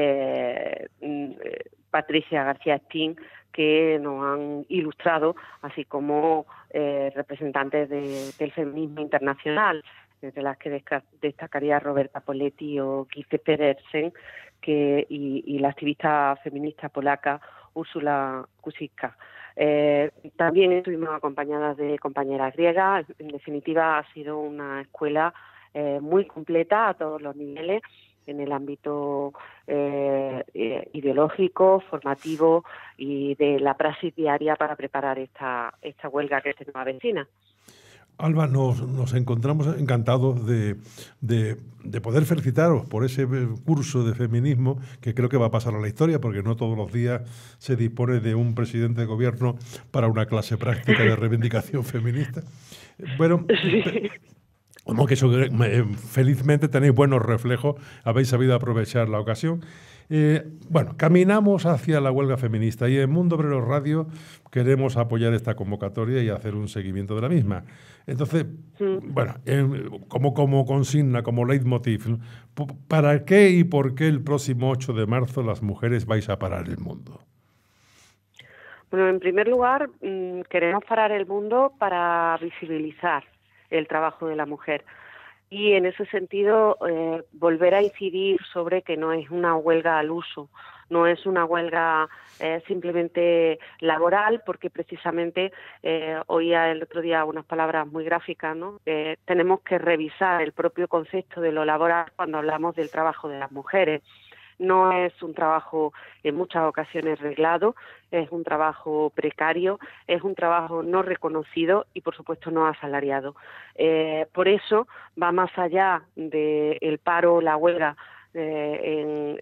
Patricia García Espín, que nos han ilustrado, así como representantes del feminismo internacional, entre las que destacaría Roberta Poletti o Gitte Pedersen, y la activista feminista polaca Úrsula Kusicka. También estuvimos acompañadas de compañeras griegas. En definitiva, ha sido una escuela muy completa a todos los niveles, en el ámbito ideológico, formativo y de la praxis diaria para preparar esta huelga que se nos avecina. Alba, nos encontramos encantados de poder felicitaros por ese curso de feminismo que creo que va a pasar a la historia, porque no todos los días se dispone de un presidente de gobierno para una clase práctica de reivindicación feminista. Bueno, como que eso, felizmente tenéis buenos reflejos, habéis sabido aprovechar la ocasión. Bueno, caminamos hacia la huelga feminista y en Mundo Obrero Radio queremos apoyar esta convocatoria y hacer un seguimiento de la misma. Entonces, bueno, como consigna, como leitmotiv, ¿para qué y por qué el próximo 8 de marzo las mujeres vais a parar el mundo? Bueno, en primer lugar, queremos parar el mundo para visibilizar el trabajo de la mujer. Y en ese sentido, volver a incidir sobre que no es una huelga al uso, no es una huelga simplemente laboral, porque precisamente oía el otro día unas palabras muy gráficas, ¿no? Tenemos que revisar el propio concepto de lo laboral cuando hablamos del trabajo de las mujeres. No es un trabajo en muchas ocasiones reglado, es un trabajo precario, es un trabajo no reconocido y, por supuesto, no asalariado. Por eso va más allá del paro, la huelga en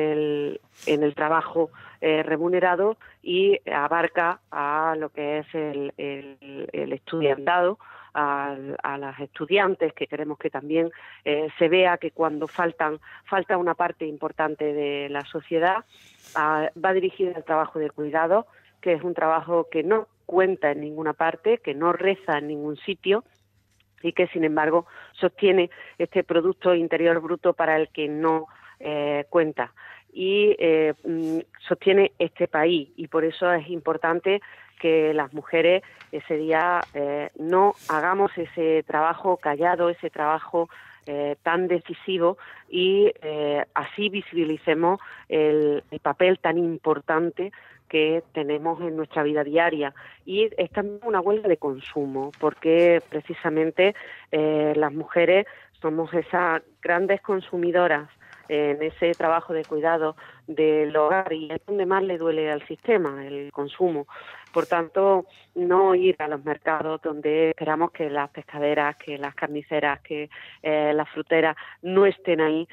el trabajo remunerado, y abarca a lo que es el estudiantado, a las estudiantes, que queremos que también se vea que cuando falta una parte importante de la sociedad. Va dirigida al trabajo de cuidado, que es un trabajo que no cuenta en ninguna parte, que no reza en ningún sitio y que, sin embargo, sostiene este Producto Interior Bruto para el que no cuenta, y sostiene este país. Y por eso es importante que las mujeres ese día no hagamos ese trabajo callado, ese trabajo tan decisivo, y así visibilicemos el papel tan importante que tenemos en nuestra vida diaria. Y es también una huelga de consumo, porque precisamente las mujeres somos esas grandes consumidoras en ese trabajo de cuidado del hogar, y es donde más le duele al sistema, el consumo. Por tanto, no ir a los mercados donde esperamos que las pescaderas, que las carniceras, que las fruteras no estén ahí,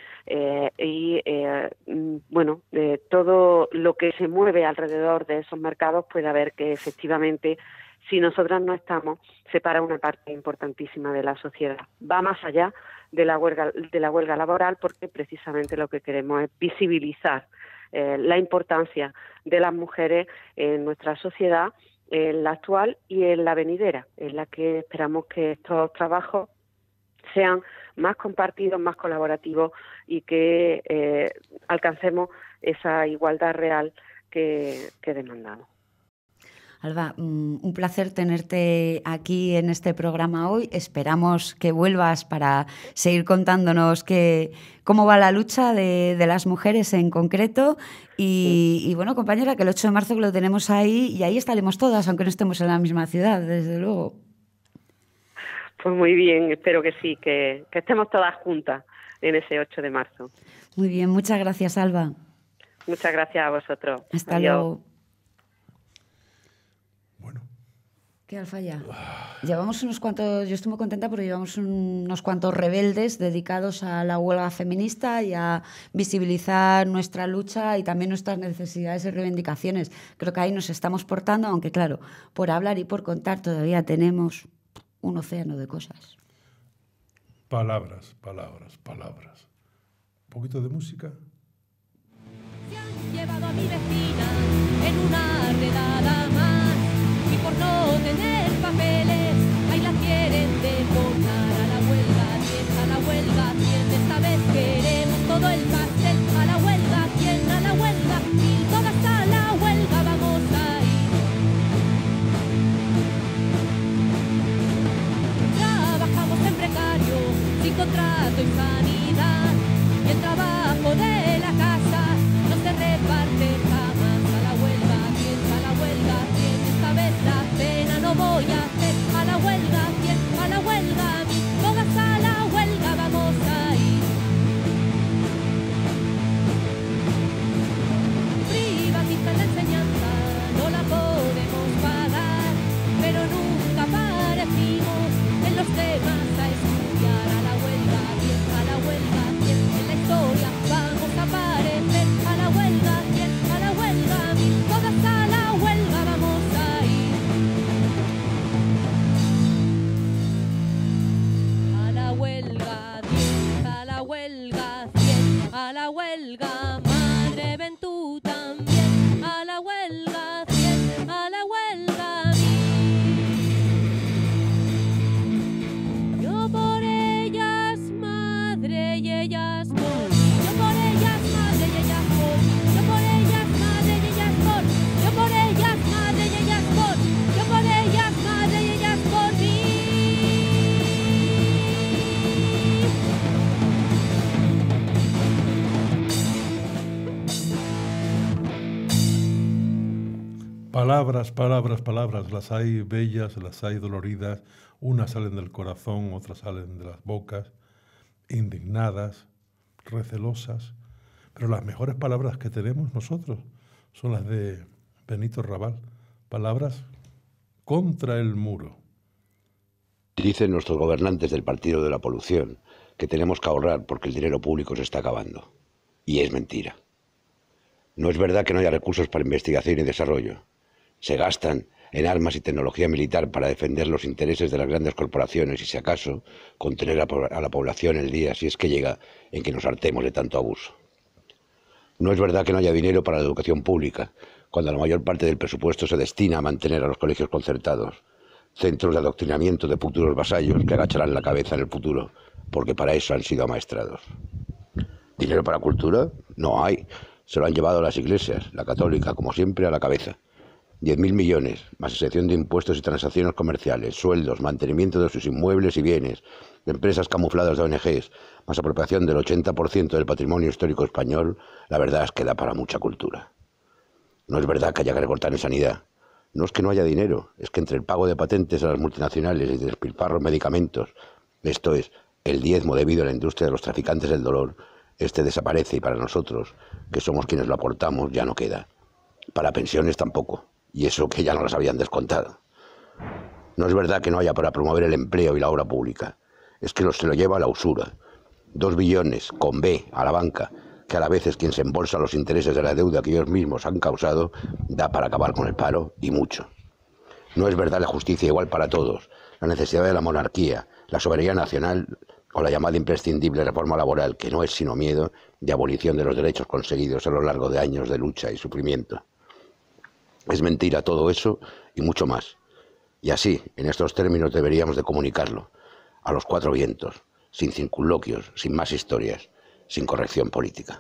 todo lo que se mueve alrededor de esos mercados, puede ver que efectivamente, si nosotras no estamos, se para una parte importantísima de la sociedad. Va más allá de la huelga laboral, porque precisamente lo que queremos es visibilizar la importancia de las mujeres en nuestra sociedad, en la actual y en la venidera, en la que esperamos que estos trabajos sean más compartidos, más colaborativos y que alcancemos esa igualdad real que demandamos. Alba, un placer tenerte aquí en este programa hoy. Esperamos que vuelvas para seguir contándonos cómo va la lucha de las mujeres en concreto. Y bueno, compañera, que el 8 de marzo lo tenemos ahí y ahí estaremos todas, aunque no estemos en la misma ciudad, desde luego. Pues muy bien, espero que sí, que estemos todas juntas en ese 8 de marzo. Muy bien, muchas gracias, Alba. Muchas gracias a vosotros. Hasta luego. ¿Qué, Alfa, ya? Llevamos unos cuantos, yo estoy muy contenta porque llevamos unos cuantos rebeldes dedicados a la huelga feminista y a visibilizar nuestra lucha y también nuestras necesidades y reivindicaciones. Creo que ahí nos estamos portando, aunque claro, por hablar y por contar todavía tenemos un océano de cosas. Palabras, palabras, palabras. ¿Un poquito de música? Se han llevado a mi vecina en una redada más. Y por no tener papeles, ahí la quieren deportar a la huelga. ¿Quién a la huelga? ¿Quién? Esta vez queremos todo el pastel. A la huelga, ¿quién a la huelga? Y todas a la huelga vamos a ir. Trabajamos en precario, sin contrato y sanidad. Y el trabajo de la casa no se reparte jamás. A la huelga, ¿quién a la huelga? ¿Quién? Esta vez la pena no voy a hacer. A la huelga, ¿quién? A la huelga, a mí. Todas a la huelga vamos a ir. Privatizan la enseñanza, no la podemos pagar, pero nunca parecimos en los temas a estudiar. A la huelga, ¿quién? A la huelga, ¿quién? En la historia vamos a aparecer. A la huelga, ¿quién? A la huelga, a mí. Todas a la huelga vamos a ir. A la huelga, 10, a la huelga, 100, a la huelga, madre, ven tú también. A la huelga, 100, a la huelga, a mí. Yo por ellas, madre, y ellas por mí. Yo por ellas, madre, y ellas por mí. Yo por ellas, madre, y ellas por mí. Yo por ellas, madre, y ellas por mí. Yo por ellas, madre, y ellas por mí. Palabras, palabras, palabras. Las hay bellas, las hay doloridas. Unas salen del corazón, otras salen de las bocas. Indignadas, recelosas. Pero las mejores palabras que tenemos nosotros son las de Benito Raval. Palabras contra el muro. Dicen nuestros gobernantes del Partido de la Polución que tenemos que ahorrar porque el dinero público se está acabando. Y es mentira. No es verdad que no haya recursos para investigación y desarrollo. Se gastan en armas y tecnología militar para defender los intereses de las grandes corporaciones y, si acaso, contener a la población el día, si es que llega, en que nos hartemos de tanto abuso. No es verdad que no haya dinero para la educación pública, cuando la mayor parte del presupuesto se destina a mantener a los colegios concertados, centros de adoctrinamiento de futuros vasallos que agacharán la cabeza en el futuro, porque para eso han sido amaestrados. ¿Dinero para cultura? No hay. Se lo han llevado las iglesias, la católica, como siempre, a la cabeza. 10.000 millones, más exención de impuestos y transacciones comerciales, sueldos, mantenimiento de sus inmuebles y bienes, empresas camufladas de ONGs, más apropiación del 80% del patrimonio histórico español, la verdad es que da para mucha cultura. No es verdad que haya que recortar en sanidad. No es que no haya dinero, es que entre el pago de patentes a las multinacionales y despilfarro en medicamentos, esto es, el diezmo debido a la industria de los traficantes del dolor, este desaparece y para nosotros, que somos quienes lo aportamos, ya no queda. Para pensiones tampoco. Y eso que ya no las habían descontado. No es verdad que no haya para promover el empleo y la obra pública. Es que se lo lleva a la usura. 2 billones, con B, a la banca, que a la vez es quien se embolsa los intereses de la deuda que ellos mismos han causado, da para acabar con el paro, y mucho. No es verdad la justicia igual para todos, la necesidad de la monarquía, la soberanía nacional o la llamada imprescindible reforma laboral, que no es sino miedo de abolición de los derechos conseguidos a lo largo de años de lucha y sufrimiento. Es mentira todo eso y mucho más. Y así, en estos términos deberíamos de comunicarlo, a los cuatro vientos, sin circunloquios, sin más historias, sin corrección política.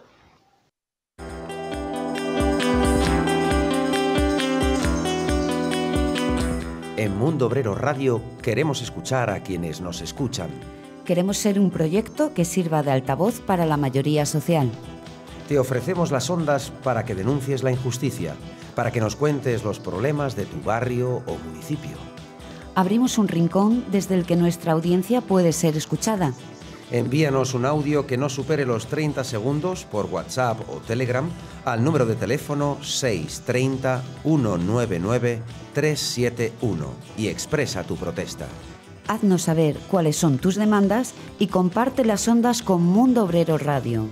En Mundo Obrero Radio queremos escuchar a quienes nos escuchan. Queremos ser un proyecto que sirva de altavoz para la mayoría social. Te ofrecemos las ondas para que denuncies la injusticia, para que nos cuentes los problemas de tu barrio o municipio. Abrimos un rincón desde el que nuestra audiencia puede ser escuchada. Envíanos un audio que no supere los 30 segundos por WhatsApp o Telegram al número de teléfono 630 199 371 y expresa tu protesta. Haznos saber cuáles son tus demandas y comparte las ondas con Mundo Obrero Radio.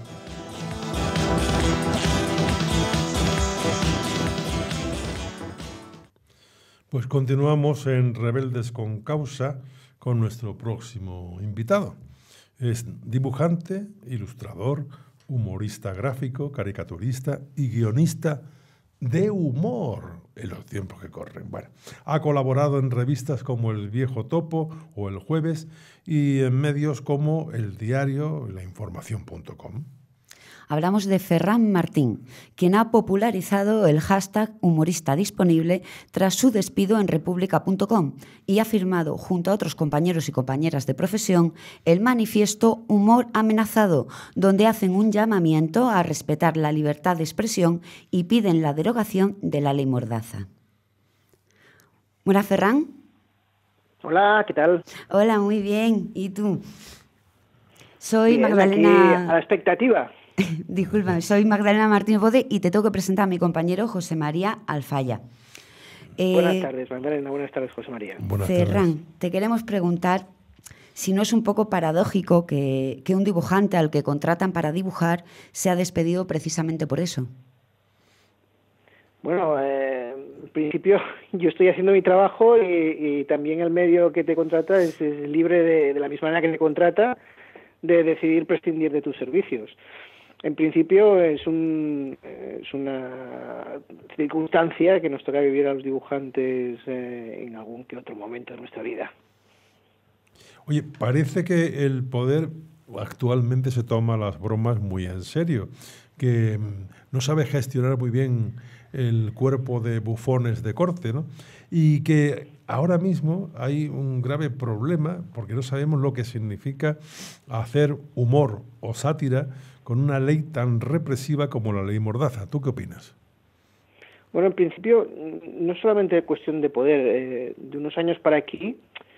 Pues continuamos en Rebeldes con Causa con nuestro próximo invitado. Es dibujante, ilustrador, humorista gráfico, caricaturista y guionista de humor en los tiempos que corren. Bueno, ha colaborado en revistas como El Viejo Topo o El Jueves y en medios como El Diario y lainformación.com. Hablamos de Ferran Martín, quien ha popularizado el hashtag humorista disponible tras su despido en república.com y ha firmado, junto a otros compañeros y compañeras de profesión, el manifiesto Humor Amenazado, donde hacen un llamamiento a respetar la libertad de expresión y piden la derogación de la ley Mordaza. Hola, Ferran. Hola, ¿qué tal? Hola, muy bien. ¿Y tú? Soy Bien, Magdalena... aquí a la expectativa. Disculpa, soy Magdalena Martínez Bode y te tengo que presentar a mi compañero José María Alfaya. Buenas tardes, Magdalena. Buenas tardes, José María. Ferran, te queremos preguntar si no es un poco paradójico que un dibujante al que contratan para dibujar sea despedido precisamente por eso. Bueno, en principio yo estoy haciendo mi trabajo y también el medio que te contrata es libre de la misma manera que te contrata de decidir prescindir de tus servicios. En principio es una circunstancia que nos toca vivir a los dibujantes en algún que otro momento de nuestra vida. Oye, parece que el poder actualmente se toma las bromas muy en serio, que no sabe gestionar muy bien el cuerpo de bufones de corte, ¿no? Y que ahora mismo hay un grave problema porque no sabemos lo que significa hacer humor o sátira con una ley tan represiva como la ley Mordaza. ¿Tú qué opinas? Bueno, en principio no solamente es cuestión de poder. De unos años para aquí,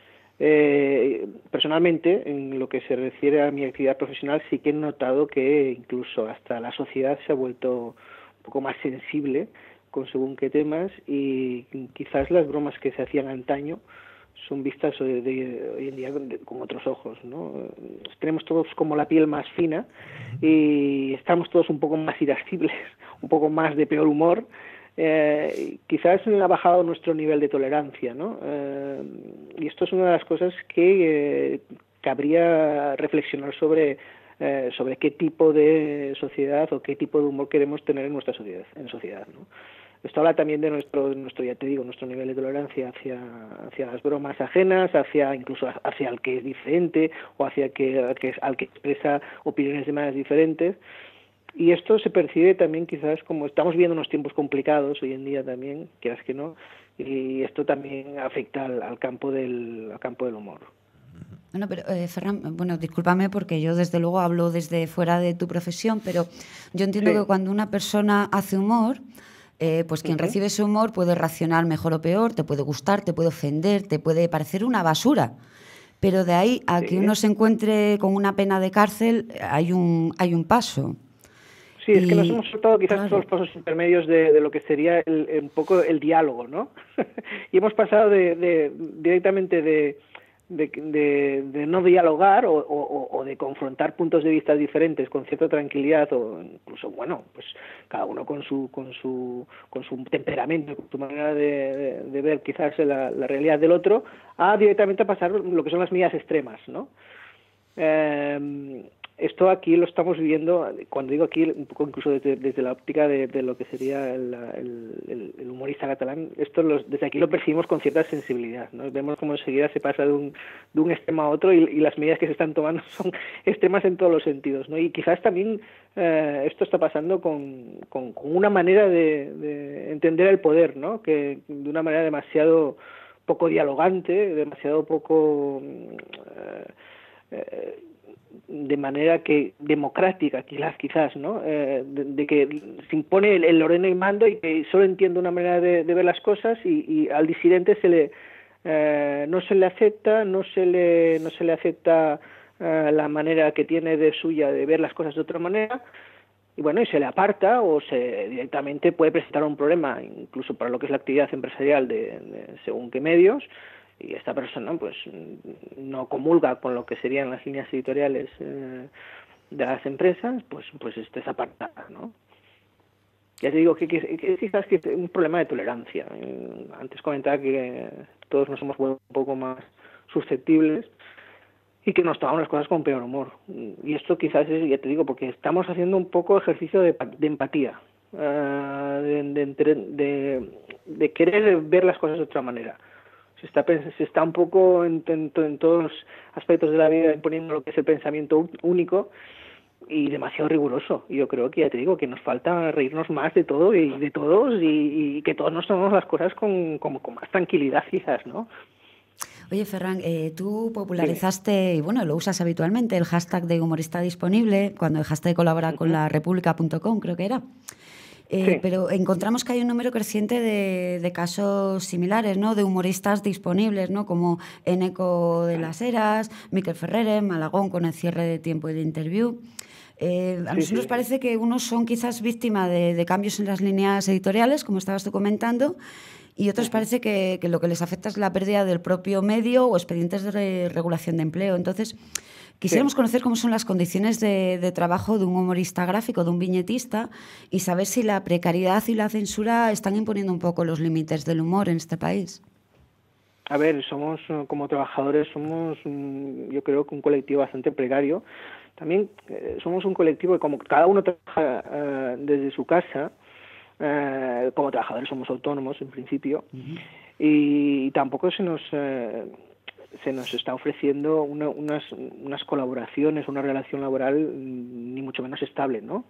personalmente, en lo que se refiere a mi actividad profesional, sí que he notado que incluso hasta la sociedad se ha vuelto un poco más sensible con según qué temas y quizás las bromas que se hacían antaño son vistas hoy en día con otros ojos, ¿no? Tenemos todos como la piel más fina y estamos todos un poco más irascibles, un poco más de peor humor. Quizás ha bajado nuestro nivel de tolerancia, ¿no? Y esto es una de las cosas que cabría reflexionar sobre qué tipo de sociedad o qué tipo de humor queremos tener en nuestra sociedad, ¿no? Esto habla también de nuestro, ya te digo, nuestro nivel de tolerancia hacia las bromas ajenas, incluso hacia el que es diferente o hacia al que expresa opiniones de maneras diferentes. Y esto se percibe también quizás como estamos viviendo unos tiempos complicados hoy en día también, quieras que no, y esto también afecta al campo del humor. Bueno, pero Ferran, discúlpame porque yo desde luego hablo desde fuera de tu profesión, pero yo entiendo que cuando una persona hace humor, pues quien recibe ese humor puede reaccionar mejor o peor, te puede gustar, te puede ofender, te puede parecer una basura. Pero de ahí a que uno se encuentre con una pena de cárcel hay un paso. Sí, es que nos hemos saltado quizás todos los pasos intermedios de lo que sería un poco el diálogo, ¿no? Y hemos pasado directamente de no dialogar o de confrontar puntos de vista diferentes con cierta tranquilidad o incluso, bueno, pues cada uno con su temperamento, con su manera de ver quizás la realidad del otro, a directamente pasar lo que son las medidas extremas, ¿no? esto aquí lo estamos viviendo, cuando digo aquí, un poco incluso desde la óptica de lo que sería el humorista catalán, desde aquí lo percibimos con cierta sensibilidad, ¿no? Vemos cómo enseguida se pasa de un extremo a otro y las medidas que se están tomando son extremas en todos los sentidos, ¿no? Y quizás también esto está pasando con una manera de entender el poder, ¿no? Que de una manera demasiado poco dialogante, demasiado poco de manera que democrática quizás, ¿no? De que se impone el ordeno y mando y que solo entiende una manera de ver las cosas y al disidente no se le acepta la manera que tiene de suya de ver las cosas de otra manera, y bueno, y se le aparta o directamente puede presentar un problema incluso para lo que es la actividad empresarial de según qué medios, y esta persona pues no comulga con lo que serían las líneas editoriales de las empresas, pues es desapartada, ¿no? Ya te digo que quizás que es un problema de tolerancia. Antes comentaba que todos nos hemos vuelto un poco más susceptibles y que nos tomamos las cosas con peor humor. Y esto quizás es, ya te digo, porque estamos haciendo un poco ejercicio de empatía, de querer ver las cosas de otra manera. Se está un poco en todos los aspectos de la vida imponiendo lo que es el pensamiento único y demasiado riguroso. Y yo creo que, ya te digo, que nos falta reírnos más de todo y de todos y que todos nos tomemos las cosas con más tranquilidad quizás, ¿no? Oye, Ferran, tú popularizaste, y bueno, lo usas habitualmente, el hashtag de humorista disponible, cuando dejaste de colaborar con la República.com, creo que era. Sí. Pero encontramos que hay un número creciente de casos similares, ¿no? De humoristas disponibles, ¿no? Como Eneco de las Heras, Miquel Ferrer, Malagón con el cierre de Tiempo y de Interview. A nosotros nos parece que unos son quizás víctimas de cambios en las líneas editoriales, como estabas tú comentando, y otros parece que lo que les afecta es la pérdida del propio medio o expedientes de regulación de empleo. Entonces, quisiéramos conocer cómo son las condiciones de trabajo de un humorista gráfico, de un viñetista, y saber si la precariedad y la censura están imponiendo un poco los límites del humor en este país. A ver, como trabajadores, yo creo que un colectivo bastante precario. También somos un colectivo que, como cada uno trabaja desde su casa, como trabajadores somos autónomos en principio, y tampoco se nos está ofreciendo unas colaboraciones, una relación laboral ni mucho menos estable, ¿no?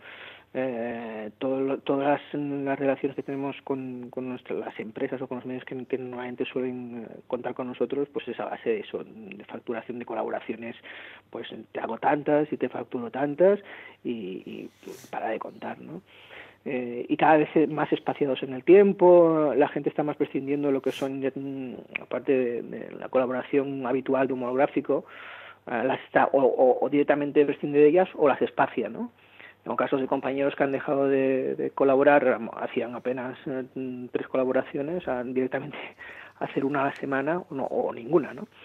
Todas las relaciones que tenemos con las empresas o con los medios que normalmente suelen contar con nosotros, pues es a base de eso, de facturación de colaboraciones. Pues te hago tantas y te facturo tantas y para de contar, ¿no? Y cada vez más espaciados en el tiempo, la gente está más prescindiendo de lo que son, aparte de la colaboración habitual de humor gráfico, o directamente prescinde de ellas o las espacia, ¿no? En casos de compañeros que han dejado de colaborar, hacían apenas 3 colaboraciones, directamente hacer una a la semana o ninguna, ¿no?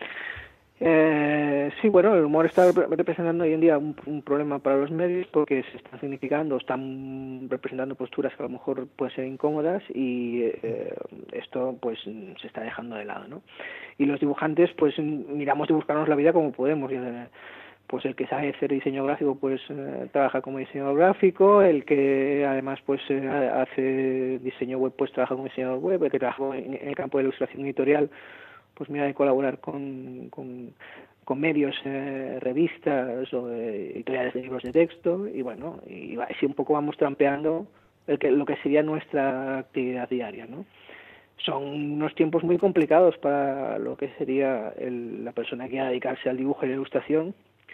Sí, bueno, el humor está representando hoy en día un problema para los medios porque se están significando, están representando posturas que a lo mejor pueden ser incómodas y esto pues se está dejando de lado, ¿no? Y los dibujantes pues miramos de buscarnos la vida como podemos. Pues el que sabe hacer diseño gráfico pues trabaja como diseñador gráfico, el que además pues hace diseño web pues trabaja como diseñador web, el que trabaja en el campo de ilustración editorial pues mira de colaborar con medios, revistas o editoriales de libros de texto, y bueno, y así un poco vamos trampeando lo que sería nuestra actividad diaria, ¿no? Son unos tiempos muy complicados para lo que sería la persona que quiera dedicarse al dibujo y la ilustración,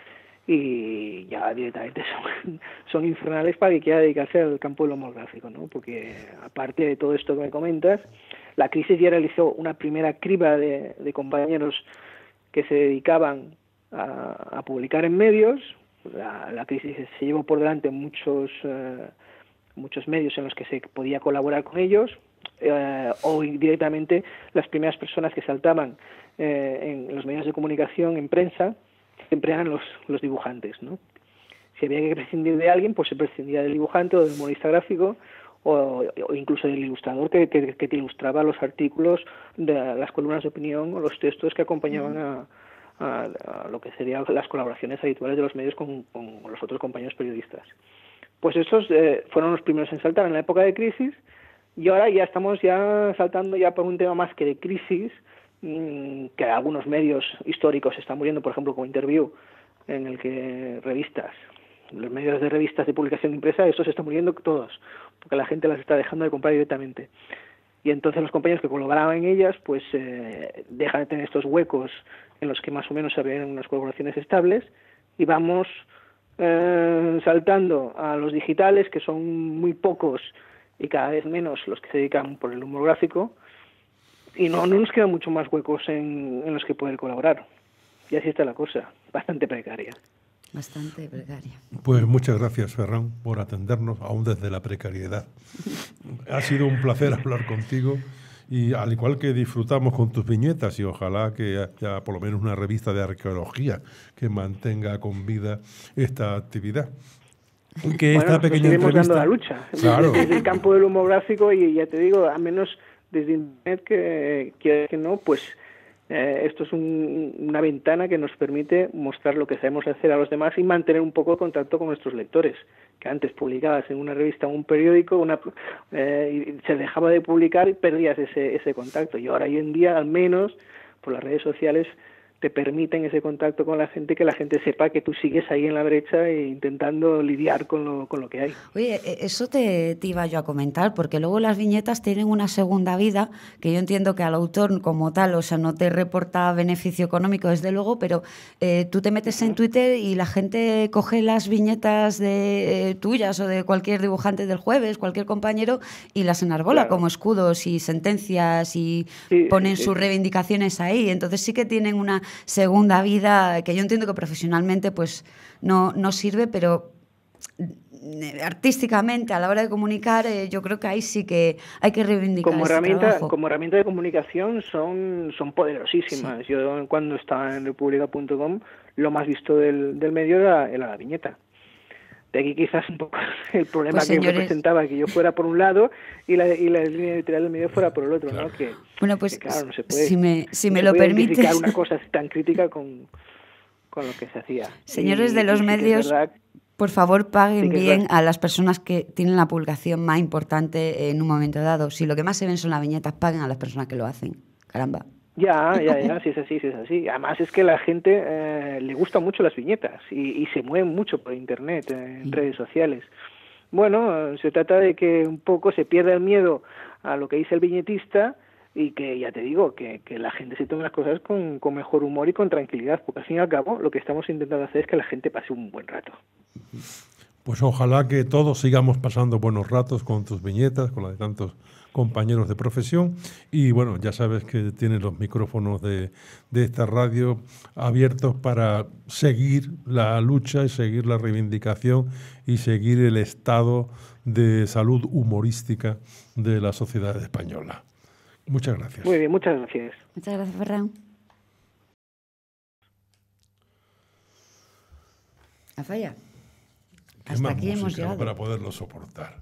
y ya directamente son infernales para que quiera dedicarse al campo del humor gráfico, ¿no? Porque aparte de todo esto que me comentas, la crisis ya realizó una primera criba de compañeros que se dedicaban a publicar en medios. La crisis se llevó por delante muchos medios en los que se podía colaborar con ellos, o directamente las primeras personas que saltaban en los medios de comunicación, en prensa, siempre eran los dibujantes, ¿no? Si había que prescindir de alguien, pues se prescindía del dibujante o del humorista gráfico o incluso del ilustrador que te ilustraba los artículos de las columnas de opinión o los textos que acompañaban a lo que serían las colaboraciones habituales de los medios con los otros compañeros periodistas. Pues estos fueron los primeros en saltar en la época de crisis, y ahora ya estamos saltando ya por un tema más que de crisis, que algunos medios históricos están muriendo, por ejemplo, como Interview, en el que los medios de revistas de publicación impresa, estos están muriendo todos, porque la gente las está dejando de comprar directamente. Y entonces los compañeros que colaboraban en ellas, pues dejan de tener estos huecos en los que más o menos había unas colaboraciones estables, y vamos saltando a los digitales, que son muy pocos y cada vez menos los que se dedican por el humor gráfico, y no nos quedan mucho más huecos en los que poder colaborar. Y así está la cosa, bastante precaria. Bastante precaria. Pues muchas gracias, Ferran, por atendernos, aún desde la precariedad. Ha sido un placer hablar contigo, y al igual que disfrutamos con tus viñetas, y ojalá que haya por lo menos una revista de arqueología que mantenga con vida esta actividad. Que esta pequeña seguimos entrevista... dando la lucha, claro, desde el campo del humor gráfico, y ya te digo, a menos desde Internet, que no, pues esto es una ventana que nos permite mostrar lo que sabemos hacer a los demás y mantener un poco de contacto con nuestros lectores, que antes publicabas en una revista o un periódico, y se dejaba de publicar y perdías ese contacto. Y ahora, hoy en día, al menos por las redes sociales, te permiten ese contacto con la gente, que la gente sepa que tú sigues ahí en la brecha e intentando lidiar con lo que hay. Oye, eso te iba yo a comentar, porque luego las viñetas tienen una segunda vida, que yo entiendo que al autor como tal, o sea, no te reporta beneficio económico, desde luego, pero tú te metes en Twitter y la gente coge las viñetas tuyas o de cualquier dibujante del Jueves, cualquier compañero, y las enarbola, claro, como escudos y sentencias, y ponen sus reivindicaciones ahí. Entonces sí que tienen una segunda vida, que yo entiendo que profesionalmente pues no sirve, pero artísticamente, a la hora de comunicar, yo creo que ahí sí que hay que reivindicar como herramienta de comunicación son poderosísimas. Sí. Yo, cuando estaba en República.com, lo más visto del medio era la viñeta. De aquí quizás un poco el problema pues, que representaba que yo fuera por un lado y la línea editorial del medio fuera por el otro, claro, ¿no? Bueno, pues que, claro, no se puede, si me lo permites, una cosa tan crítica con lo que se hacía. Señores de los medios, por favor, paguen bien a las personas que tienen la publicación más importante en un momento dado. Si lo que más se ven son las viñetas, paguen a las personas que lo hacen. Caramba. Ya, sí es así. Además es que la gente le gusta mucho las viñetas y se mueven mucho por internet, en redes sociales. Bueno, se trata de que un poco se pierda el miedo a lo que dice el viñetista y que, ya te digo, que la gente se tome las cosas con mejor humor y con tranquilidad, porque al fin y al cabo lo que estamos intentando hacer es que la gente pase un buen rato. Pues ojalá que todos sigamos pasando buenos ratos con tus viñetas, con las de tantos compañeros de profesión, y bueno, ya sabes que tienes los micrófonos de esta radio abiertos para seguir la lucha y seguir la reivindicación y seguir el estado de salud humorística de la sociedad española. Muchas gracias. Muy bien, muchas gracias. Muchas gracias, Ferran. A falla. Hasta aquí hemos llegado. Para poderlo soportar.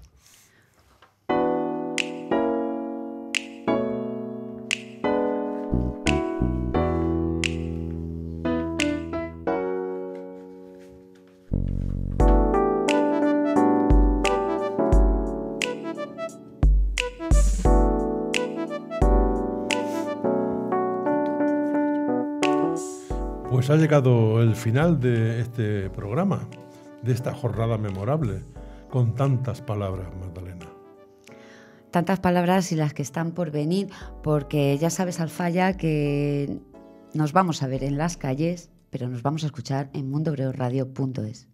Pues ha llegado el final de este programa, de esta jornada memorable, con tantas palabras, Magdalena. Tantas palabras y las que están por venir, porque ya sabes, Alfaya, que nos vamos a ver en las calles, pero nos vamos a escuchar en mundobreoradio.es.